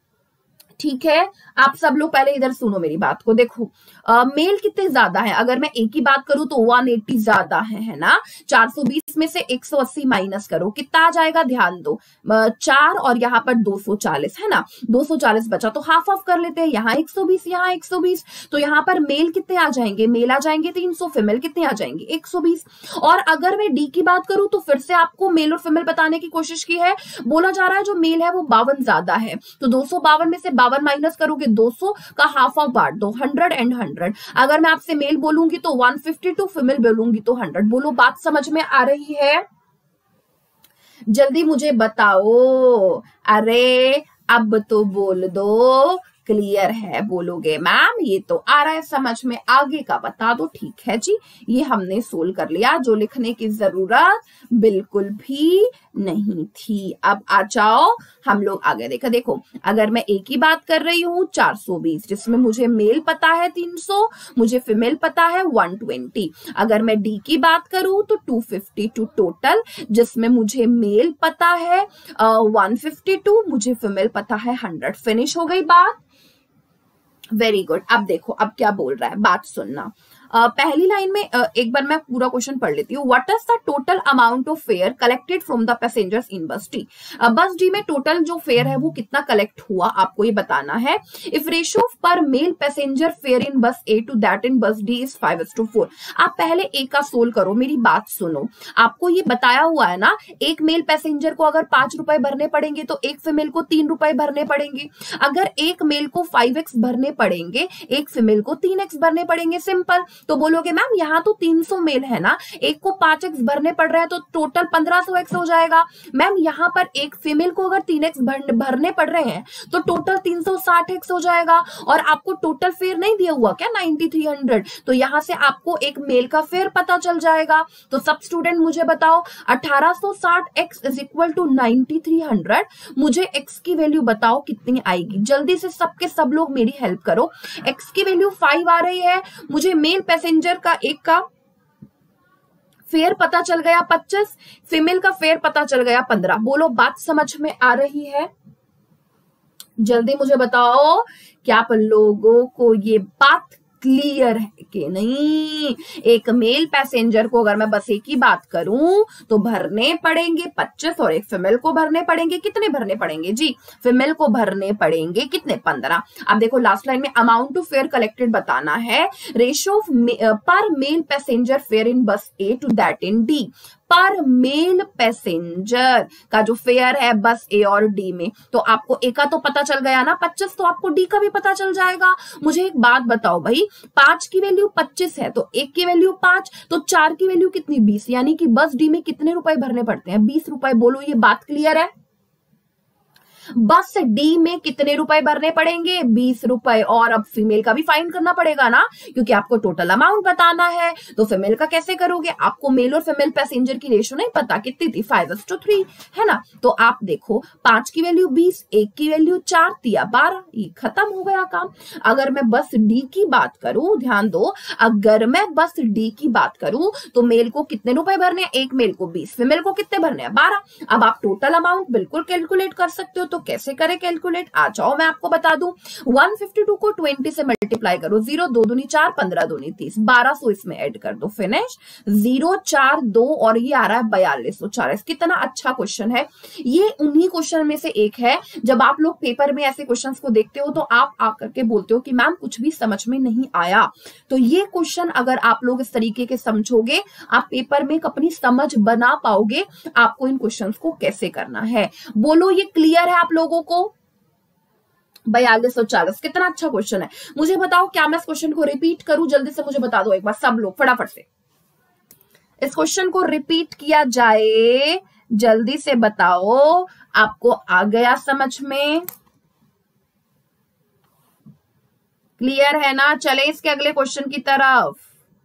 ठीक है। आप सब लोग पहले इधर सुनो मेरी बात को। देखो आ, मेल कितने ज्यादा है? अगर मैं ए की बात करूं तो एक सौ अस्सी ज्यादा है, है ना। चार सौ बीस में से एक सौ अस्सी माइनस करो, कितना आ जाएगा? ध्यान दो, चार और यहाँ पर दो सौ चालीस है ना, दो सौ चालीस बचा तो हाफ ऑफ कर लेते हैं। यहाँ एक सौ बीस, यहाँ एक सौ बीस, तो यहाँ पर मेल कितने आ जाएंगे? मेल आ जाएंगे तीन सौ, फीमेल कितने आ जाएंगे? एक सौ बीस। और अगर मैं डी की बात करूं तो फिर से आपको मेल और फीमेल बताने की कोशिश की है। बोला जा रहा है जो मेल है वो बावन ज्यादा है, तो दो सौ बावन में से बावन माइनस करोगे, दो सौ का हाफ ऑफ बांट दो, हंड्रेड एंड हंड्रेड। अगर मैं आपसे मेल बोलूंगी तो वन फिफ्टी टू, फीमेल बोलूंगी तो हंड्रेड। बोलो बात समझ में आ रही है? जल्दी मुझे बताओ। अरे अब तो बोल दो, क्लियर है? बोलोगे मैम ये तो आ रहा है समझ में, आगे का बता दो। ठीक है जी, ये हमने सोल्व कर लिया, जो लिखने की जरूरत बिल्कुल भी नहीं थी। अब आ जाओ हम लोग आगे। देखो देखो अगर मैं ए की बात कर रही हूँ चार सौ बीस, जिसमें मुझे मेल पता है तीन सौ, मुझे फीमेल पता है एक सौ बीस। अगर मैं डी की बात करूं तो दो सौ बावन टोटल, जिसमें मुझे मेल पता है एक सौ बावन, मुझे फीमेल पता है सौ। फिनिश हो गई बात। Very good. अब देखो अब क्या बोल रहा है, बात सुनना। Uh, पहली लाइन में uh, एक बार मैं पूरा क्वेश्चन पढ़ लेती हूँ। What is the total amount of fare collected from the passengers in bus D. बस डी में टोटल जो फेयर है वो कितना कलेक्ट हुआ, आपको ये बताना है। If ratio per male passenger fare in bus A to that in bus D is five is to four. आप पहले ए का सोल्व करो, मेरी बात सुनो। आपको ये बताया हुआ है ना, एक मेल पैसेंजर को अगर पांच रुपए भरने पड़ेंगे तो एक फीमेल को तीन रुपए भरने पड़ेंगे। अगर एक मेल को फाइव एक्स भरने पड़ेंगे, एक फीमेल को तीन एक्स भरने पड़ेंगे। सिंपल। तो बोलोगे मैम यहाँ तो तीन सौ मेल है ना, एक को पांच एक्स भरने पड़ रहे हैं तो टोटल पंद्रह सौ एक्स हो जाएगा। मैम यहाँ पर एक फीमेल को अगर तीन एक्स भरने पड़ रहे हैं तो टोटल तीन सौ साठ एक्स हो जाएगा। और आपको टोटल फेयर नहीं दिया हुआ क्या नाइन्टी थ्री हंड्रेड, तो यहाँ से आपको एक मेल का फेयर पता चल जाएगा। तो सब स्टूडेंट मुझे बताओ, अठारह सौ साठ x is equal to ninety three hundred. मुझे एक्स की वैल्यू बताओ कितनी आएगी। जल्दी से सबके सब लोग मेरी हेल्प करो। एक्स की वैल्यू फाइव आ रही है, मुझे मेल पैसेंजर का एक का फेयर पता चल गया पच्चीस, फीमेल का फेयर पता चल गया पंद्रह। बोलो बात समझ में आ रही है? जल्दी मुझे बताओ क्या आप लोगों को ये बात क्लियर है कि नहीं। एक मेल पैसेंजर को अगर मैं बस एक ही बात करूं तो भरने पड़ेंगे पच्चीस और एक फीमेल को भरने पड़ेंगे कितने भरने पड़ेंगे जी, फीमेल को भरने पड़ेंगे कितने, पंद्रह। अब देखो लास्ट लाइन में अमाउंट टू फेयर कलेक्टेड बताना है, ratio per male passenger fare in bus A to that in D. पर मेल पैसेंजर का जो फेयर है बस ए और डी में, तो आपको ए का तो पता चल गया ना पच्चीस, तो आपको डी का भी पता चल जाएगा। मुझे एक बात बताओ भाई, पांच की वैल्यू पच्चीस है तो एक की वैल्यू पांच, तो चार की वैल्यू कितनी, बीस, यानी कि बस डी में कितने रुपए भरने पड़ते हैं, बीस रुपए। बोलो ये बात क्लियर है। बस डी में कितने रुपए भरने पड़ेंगे, बीस रुपए। और अब फीमेल का भी फाइंड करना पड़ेगा ना, क्योंकि आपको टोटल अमाउंट बताना है। तो फीमेल का कैसे करोगे, आपको मेल और फीमेल पैसेंजर की रेशो नहीं पता कितनी थी, फाइव टू थ्री है ना। तो आप देखो पांच की वैल्यू बीस, एक की वैल्यू चार, तिया बारह, ये खत्म हो गया काम। अगर मैं बस डी की बात करूं, ध्यान दो, अगर मैं बस डी की बात करूं तो मेल को कितने रुपए भरने हैं, एक मेल को बीस, फीमेल को कितने भरने हैं, बारह। अब आप टोटल अमाउंट बिल्कुल कैलकुलेट कर सकते हो, तो कैसे करें कैलकुलेट, आ जाओ मैं आपको बता दूं। एक सौ बावन को बीस से मल्टीप्लाई करो, जीरो दो दूनी चार, पंद्रह दूनी तीस, बारह सौ इसमें ऐड कर दो, फिनिश। जीरो चार दो और ये आ रहा है बयालीस सौ चालीस। कितना अच्छा क्वेश्चन है ये, उन्हीं क्वेश्चन में से एक है। जब आप लोग पेपर में ऐसे क्वेश्चंस को देखते हो तो आप आकर के बोलते हो कि मैम कुछ भी समझ में नहीं आया। तो ये क्वेश्चन अगर आप लोग इस तरीके के समझोगे, आप पेपर में अपनी समझ बना पाओगे आपको इन क्वेश्चंस को कैसे करना है। बोलो ये क्लियर है आप लोगों को। बयालीस सौ चालीस, कितना अच्छा क्वेश्चन है। मुझे बताओ क्या मैं इस क्वेश्चन को रिपीट करूं, जल्दी से मुझे बता दो एक बार सब लोग फटाफट से। इस क्वेश्चन को रिपीट किया जाए, जल्दी से बताओ, आपको आ गया समझ में, क्लियर है ना। चले इसके अगले क्वेश्चन की तरफ।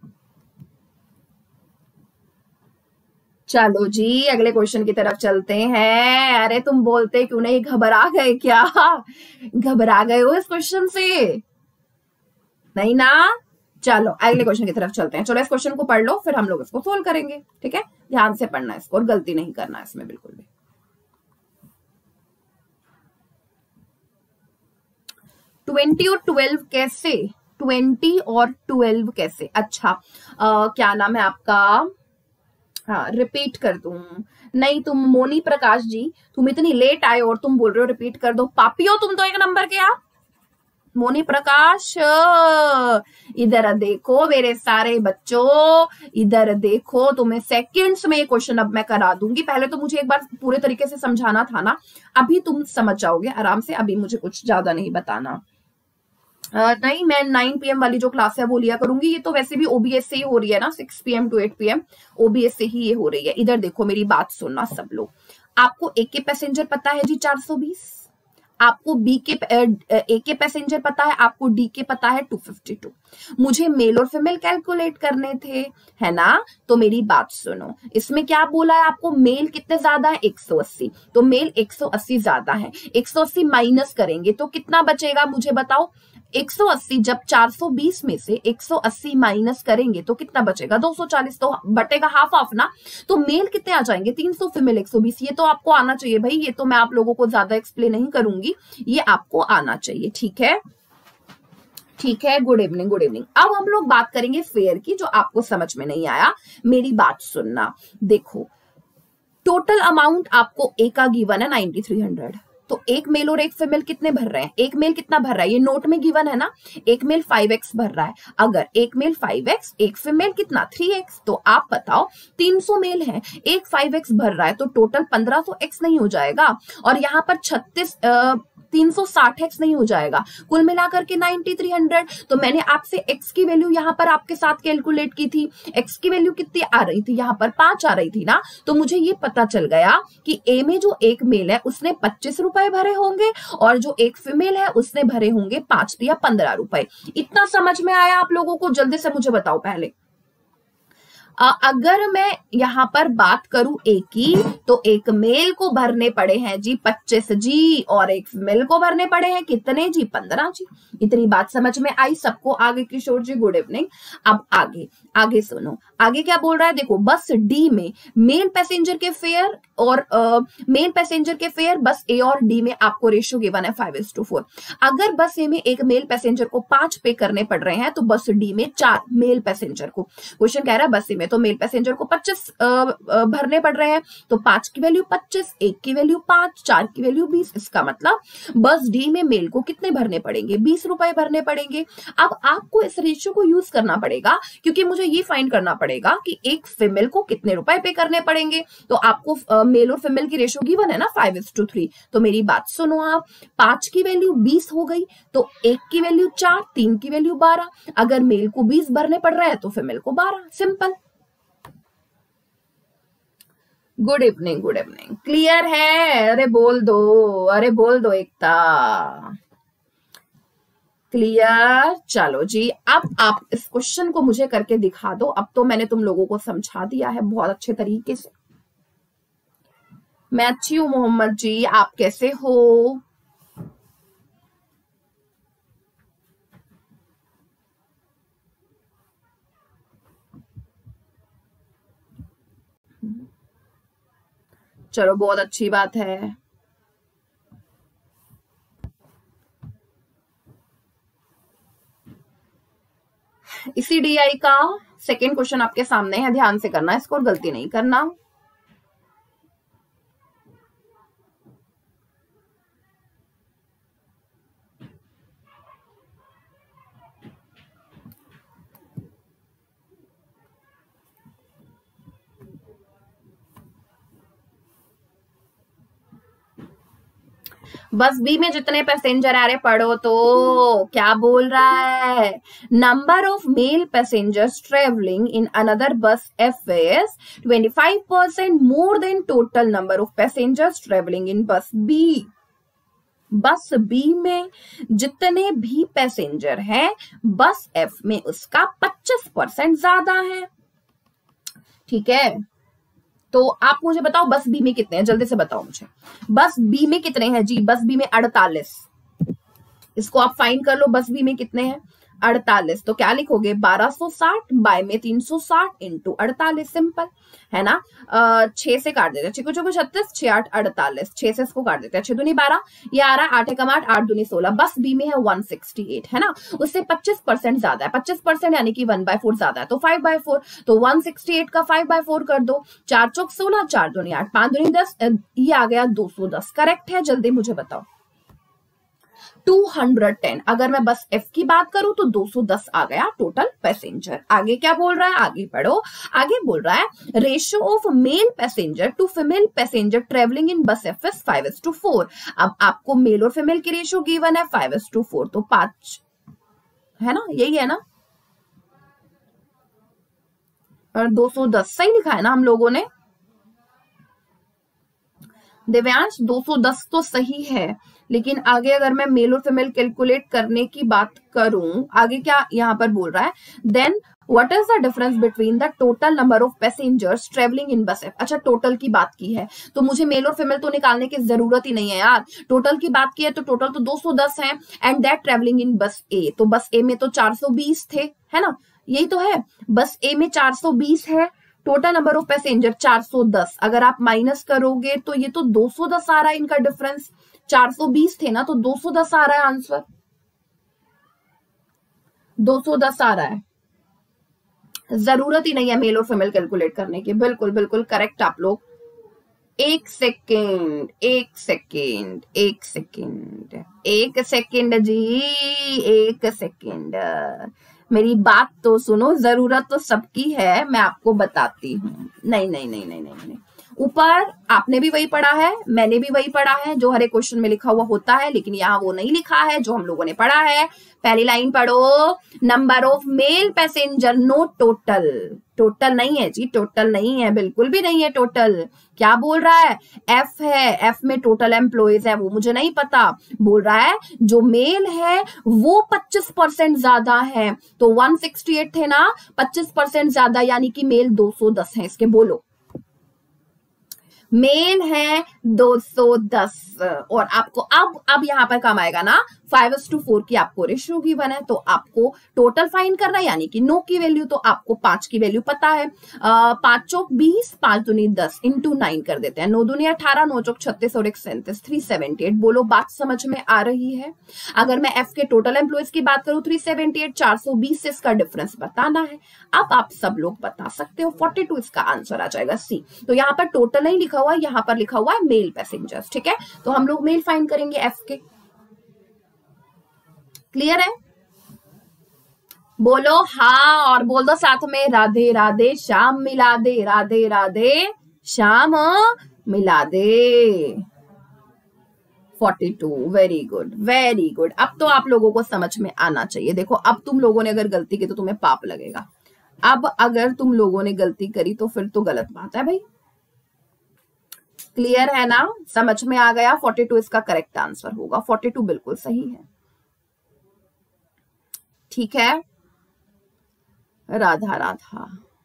चलो जी अगले क्वेश्चन की तरफ चलते हैं। अरे तुम बोलते क्यों नहीं, घबरा गए क्या, घबरा गए हो इस क्वेश्चन से, नहीं ना। चलो अगले क्वेश्चन की तरफ चलते हैं। चलो इस क्वेश्चन को पढ़ लो फिर हम लोग इसको सोल्व करेंगे, ठीक है। ध्यान से पढ़ना है इसको और गलती नहीं करना है इसमें बिल्कुल भी। ट्वेंटी और ट्वेल्व कैसे, ट्वेंटी और ट्वेल्व कैसे, अच्छा आ, क्या नाम है आपका, हाँ रिपीट कर दूं, नहीं तुम मोनी प्रकाश जी तुम इतनी लेट आए और तुम बोल रहे हो रिपीट कर दो, पापियो तुम तो एक नंबर के। आप मोनी प्रकाश इधर देखो मेरे सारे बच्चों, इधर देखो, तुम्हें सेकंड्स में ये क्वेश्चन अब मैं करा दूंगी। पहले तो मुझे एक बार पूरे तरीके से समझाना था ना, अभी तुम समझ जाओगे आराम से, अभी मुझे कुछ ज्यादा नहीं बताना। Uh, नहीं मैं नाइन पी एम वाली जो क्लास है वो लिया करूंगी। ये तो वैसे भी ओबीएस से ही हो रही है ना, six P M to eight P M OBS से ही ये हो रही है। इधर देखो मेरी बात सुनना सब लोग, आपको ए के पैसेंजर पता है जी चार सौ बीस, आपको बी के ए के पैसेंजर पता है, आपको डी के पता है दो सौ बावन। मुझे मेल और फीमेल कैलकुलेट करने थे, है ना। तो मेरी बात सुनो, इसमें क्या बोला है आपको, मेल कितने ज्यादा है एक सौ अस्सी, तो मेल एक सौ अस्सी ज्यादा है। एक सौ अस्सी माइनस करेंगे तो कितना बचेगा मुझे बताओ, एक सौ अस्सी जब चार सौ बीस में से एक सौ अस्सी माइनस करेंगे तो कितना बचेगा, दो सौ चालीस, तो बटेगा हाफ हाफ ना। तो मेल कितने आ जाएंगे तीन सौ, फीमेल एक सौ बीस। ये तो आपको आना चाहिए भाई, ये तो मैं आप लोगों को ज्यादा एक्सप्लेन नहीं करूंगी, ये आपको आना चाहिए, ठीक है ठीक है। Good evening good evening. अब हम लोग बात करेंगे फेयर की, जो आपको समझ में नहीं आया मेरी बात सुनना। देखो टोटल अमाउंट आपको ए का गिवन है नाइनटी थ्री हंड्रेड, तो एक मेल और एक फीमेल कितने भर रहे हैं, एक मेल कितना भर रहा है, ये नोट में गिवन है ना, एक मेल फाइव एक्स भर रहा है। अगर एक मेल फाइव एक्स, एक फीमेल कितना थ्री एक्स, तो आप बताओ तीन सौ मेल है, एक फाइव एक्स भर रहा है, तो टोटल पंद्रह सौ एक्स नहीं हो जाएगा, और यहाँ पर छत्तीस तीन सौ साठ एक्स नहीं हो जाएगा, कुल मिलाकर के नाइनटी थ्री हंड्रेड। तो मैंने आपसे एक्स की वैल्यू यहाँ पर आपके साथ कैलकुलेट की थी, एक्स की वैल्यू कितनी आ रही थी, यहाँ पर पांच आ रही थी ना। तो मुझे ये पता चल गया कि ए में जो एक मेल है उसने पच्चीस रुपए भरे होंगे, और जो एक फीमेल है उसने भरे होंगे पांच या पंद्रह रुपए। इतना समझ में आया आप लोगों को, जल्दी से मुझे बताओ पहले। अ, अगर मैं यहाँ पर बात करूं ए की, तो एक मेल को भरने पड़े हैं जी पच्चीस जी, और एक फीमेल को भरने पड़े हैं कितने जी, पंद्रह जी। इतनी बात समझ में आई सबको? आगे किशोर जी गुड इवनिंग। अब आगे आगे सुनो, आगे क्या बोल रहा है, देखो बस डी में मेल पैसेंजर के फेयर और मेल पैसेंजर के फेयर बस ए और डी में आपको रेशियो गिवन है फाइव इज टू फोर। अगर बस ए में एक मेल पैसेंजर को पांच पे करने पड़ रहे हैं, तो बस डी में चार मेल पैसेंजर को। क्वेश्चन कह रहा है बस ए में तो मेल पैसेंजर को पच्चीस भरने पड़ रहे हैं, तो पांच की वैल्यू पच्चीस, एक की वैल्यू पांच, चार की वैल्यू बीस। इसका मतलब बस डी में मेल को कितने भरने पड़ेंगे, बीस रुपए भरने पड़ेंगे। अब आपको इस रेशियो को यूज करना पड़ेगा, क्योंकि मुझे ये फाइंड करना पड़ेगा कि एक फीमेल को कितने रुपए पे करने पड़ेंगे। तो आपको मेल और फीमेल की रेशियो गिवन है ना फाइव इज टू थ्री। तो मेरी बात सुनो आप, पांच की वैल्यू बीस हो गई, तो एक की वैल्यू चार, तीन की वैल्यू बारह। अगर मेल को बीस भरने पड़ रहा है तो फीमेल को बारह। Simple. Good evening good evening. Clear है? अरे बोल दो, अरे बोल दो एकता। क्लियर? चलो जी, अब आप इस क्वेश्चन को मुझे करके दिखा दो। अब तो मैंने तुम लोगों को समझा दिया है बहुत अच्छे तरीके से। मैं अच्छी हूं मोहम्मद जी, आप कैसे हो? चलो बहुत अच्छी बात है। इसी डीआई का सेकेंड क्वेश्चन आपके सामने है, ध्यान से करना, इसको गलती नहीं करना। बस बी में जितने पैसेंजर आ रहे पढ़ो तो। क्या बोल रहा है? Number of male passengers travelling in another bus F is twenty five percent more than total number of passengers travelling in bus B. बस बी में जितने भी पैसेंजर हैं बस एफ में उसका पच्चीस परसेंट ज्यादा है। ठीक है, तो आप मुझे बताओ बस बी में कितने हैं, जल्दी से बताओ मुझे। बस बी में कितने हैं जी? बस बी में अड़तालीस। इसको आप फाइंड कर लो, बस बी में कितने हैं? अड़तालीस। तो क्या लिखोगे? बारह सौ साठ बाय में तीन सौ साठ इंटू अड़तालीस। सिंपल है ना। छह से काट देते हैं, छह को छत्तीस, छह आठ अड़तालीस, छह से इसको काट देते हैं, छह दूनी बारह, ये आ रहा है आठ एकम आठ, आठ दूनी सोलह। बस बी में है वन सिक्सटी एट, है ना। उससे पच्चीस परसेंट ज्यादा है, पच्चीस परसेंट यानी कि वन बाय फोर ज्यादा है, तो फाइव बाय फोर। तो वन सिक्सटी एट का फाइव बाय फोर कर दो, चार चौक सोलह, चार दूनी आठ, पांच दूनी दस, ये आ गया दो सौ दस। करेक्ट है? जल्दी मुझे बताओ। Two hundred ten. अगर मैं बस एफ की बात करूं तो दो सौ दस आ गया टोटल पैसेंजर। आगे क्या बोल रहा है? आगे पढ़ो। आगे बोल रहा है ratio of male passenger to female passenger travelling in bus F is five is to four. अब आपको मेल और फीमेल की रेशियो गिवन है फाइव इज टू फोर, तो पांच, है ना, यही है ना। और दो सौ दस सही लिखा है ना हम लोगों ने? दिव्यांश दो सौ दस तो सही है, लेकिन आगे अगर मैं मेल और फीमेल कैलकुलेट करने की बात करूं, आगे क्या यहाँ पर बोल रहा है? Then what is the difference between the total number of passengers travelling in bus F. अच्छा, टोटल की बात की है तो मुझे मेल और फीमेल तो निकालने की जरूरत ही नहीं है यार। टोटल की बात की है तो टोटल तो दो सौ दस है, and that travelling in bus ए। तो बस ए में तो चार सौ बीस थे, है ना, यही तो है। बस ए में चार सौ बीस है, टोटल नंबर ऑफ पैसेंजर चार सौ दस। अगर आप माइनस करोगे तो ये तो दो सौ दस आ रहा है इनका डिफरेंस। चार सौ बीस थे ना, तो दो सौ दस आ रहा है आंसर, दो सौ दस आ रहा है। जरूरत ही नहीं है मेल और फीमेल कैलकुलेट करने की। बिल्कुल बिल्कुल करेक्ट आप लोग। एक सेकेंड एक सेकेंड एक सेकेंड एक सेकेंड जी, एक सेकेंड, मेरी बात तो सुनो। जरूरत तो सबकी है, मैं आपको बताती हूँ। नहीं नहीं नहीं नहीं नहीं नहीं ऊपर आपने भी वही पढ़ा है, मैंने भी वही पढ़ा है जो हर एक क्वेश्चन में लिखा हुआ होता है, लेकिन यहाँ वो नहीं लिखा है जो हम लोगों ने पढ़ा है। पहली लाइन पढ़ो, number of male passenger not total, total नहीं है जी, टोटल नहीं है, बिल्कुल भी नहीं है टोटल। क्या बोल रहा है? एफ है, एफ में टोटल एम्प्लॉयज है वो मुझे नहीं पता। बोल रहा है जो मेल है वो पच्चीस परसेंट ज्यादा है, तो एक सौ अड़सठ थे ना, पच्चीस परसेंट ज्यादा यानी कि मेल दो सौ दस है। इसके बोलो मेल है दो सौ दस, और आपको अब अब यहां पर कम आएगा ना, फाइव टू फोर की आपको रेशियो गिवन है, तो आपको टोटल फाइंड करना है, यानी कि नो की वैल्यू तो आपको पांच की वैल्यू पता है। आ, पांच चौक बीस, पांच दुनी दस, इंटू नाइन कर देते हैं, नौ दुनी अठारह, नौ चौक छत्तीस और एक सैंतीस, थ्री सेवेंटी एट। बोलो बात समझ में आ रही है? अगर मैं एफ के टोटल एम्प्लॉयज की बात करूं थ्री सेवेंटी एट, चार सौ बीस से इसका डिफरेंस बताना है। अब आप सब लोग बता सकते हो, फोर्टी टू इसका आंसर आ जाएगा सी। तो यहाँ पर टोटल नहीं लिखा हुआ, यहाँ पर लिखा हुआ है मेल पैसेंजर्स, ठीक है। तो हम लोग मेल फाइंड करेंगे एफ के। क्लियर है? बोलो हाँ, और बोल दो साथ में राधे राधे श्याम मिला दे, राधे राधे श्याम मिला दे। Forty two, very good very good. अब तो आप लोगों को समझ में आना चाहिए। देखो अब तुम लोगों ने अगर गलती की तो तुम्हें पाप लगेगा। अब अगर तुम लोगों ने गलती करी तो फिर तो गलत बात है भाई। क्लियर है ना? समझ में आ गया? फोर्टी टू इसका करेक्ट आंसर होगा, फोर्टी टू बिल्कुल सही है। ठीक है, राधा राधा।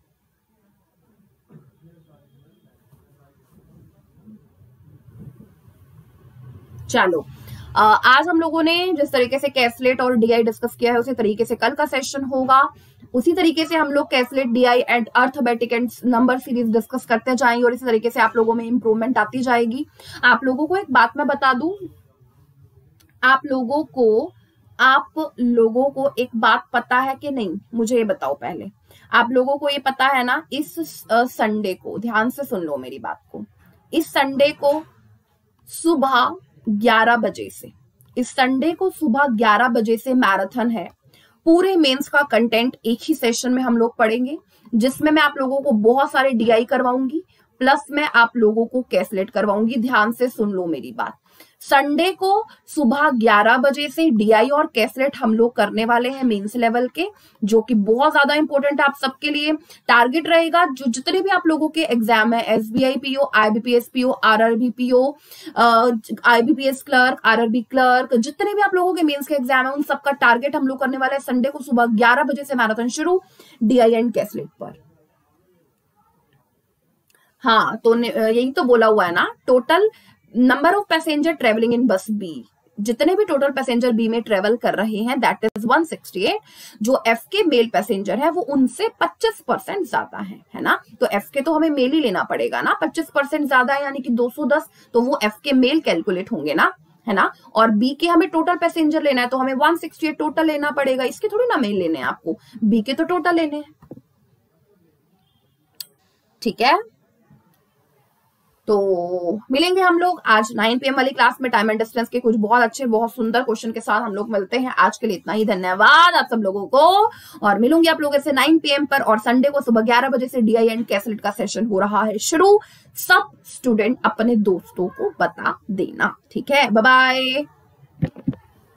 चलो आज हम लोगों ने जिस तरीके से कैसलेट और डीआई डिस्कस किया है उसी तरीके से कल का सेशन होगा। उसी तरीके से हम लोग caselet, DI and arithmetic and number series discuss करते जाएंगे और इसी तरीके से आप लोगों में इंप्रूवमेंट आती जाएगी। आप लोगों को एक बात मैं बता दूं, आप लोगों को आप लोगों को एक बात पता है कि नहीं, मुझे ये बताओ पहले। आप लोगों को ये पता है ना, इस संडे को, ध्यान से सुन लो मेरी बात को, इस संडे को सुबह ग्यारह बजे से, इस संडे को सुबह ग्यारह बजे से मैराथन है। पूरे मेंस का कंटेंट एक ही सेशन में हम लोग पढ़ेंगे, जिसमें मैं आप लोगों को बहुत सारे डीआई करवाऊंगी, प्लस मैं आप लोगों को कैसलेट करवाऊंगी। ध्यान से सुन लो मेरी बात। संडे को सुबह ग्यारह बजे से डीआई और कैसलेट हम लोग करने वाले हैं मेंस लेवल के, जो कि बहुत ज्यादा इंपॉर्टेंट है आप सबके लिए। टारगेट रहेगा जो जितने भी आप लोगों के एग्जाम है, SBI PO, IBPS PO, RRB PO, IBPS clerk, RRB clerk, जितने भी आप लोगों के मेंस के एग्जाम है उन सबका टारगेट हम लोग करने वाले हैं संडे को सुबह ग्यारह बजे से मैराथन शुरू डीआई एंड कैसलेट पर। हाँ, तो यही तो बोला हुआ है ना, total number of passenger travelling in bus B, जितने भी टोटल पैसेंजर बी में ट्रेवल कर रहे हैं that is one sixty eight. जो एफ के मेल पैसेंजर है वो उनसे पच्चीस परसेंट ज्यादा है, है ना। तो एफ के तो हमें मेल ही लेना पड़ेगा ना, पच्चीस परसेंट ज्यादा है यानी कि दो सौ दस, तो वो एफ के मेल कैलकुलेट होंगे ना, है ना। और बी के हमें टोटल पैसेंजर लेना है तो हमें वन सिक्सटी एट टोटल लेना पड़ेगा, इसके थोड़ी ना मेल लेने हैं आपको, बी के तो टोटल लेने हैं। ठीक है, तो मिलेंगे हम लोग आज नाइन पी एम वाली क्लास में टाइम एंड डिस्टेंस के कुछ बहुत अच्छे बहुत सुंदर क्वेश्चन के साथ हम लोग मिलते हैं। आज के लिए इतना ही, धन्यवाद आप सब लोगों को, और मिलूंगी आप लोगों से नाइन पी एम पर। और संडे को सुबह ग्यारह बजे से डीआई एंड कैसलेट का सेशन हो रहा है शुरू। सब स्टूडेंट अपने दोस्तों को बता देना, ठीक है। Bye bye.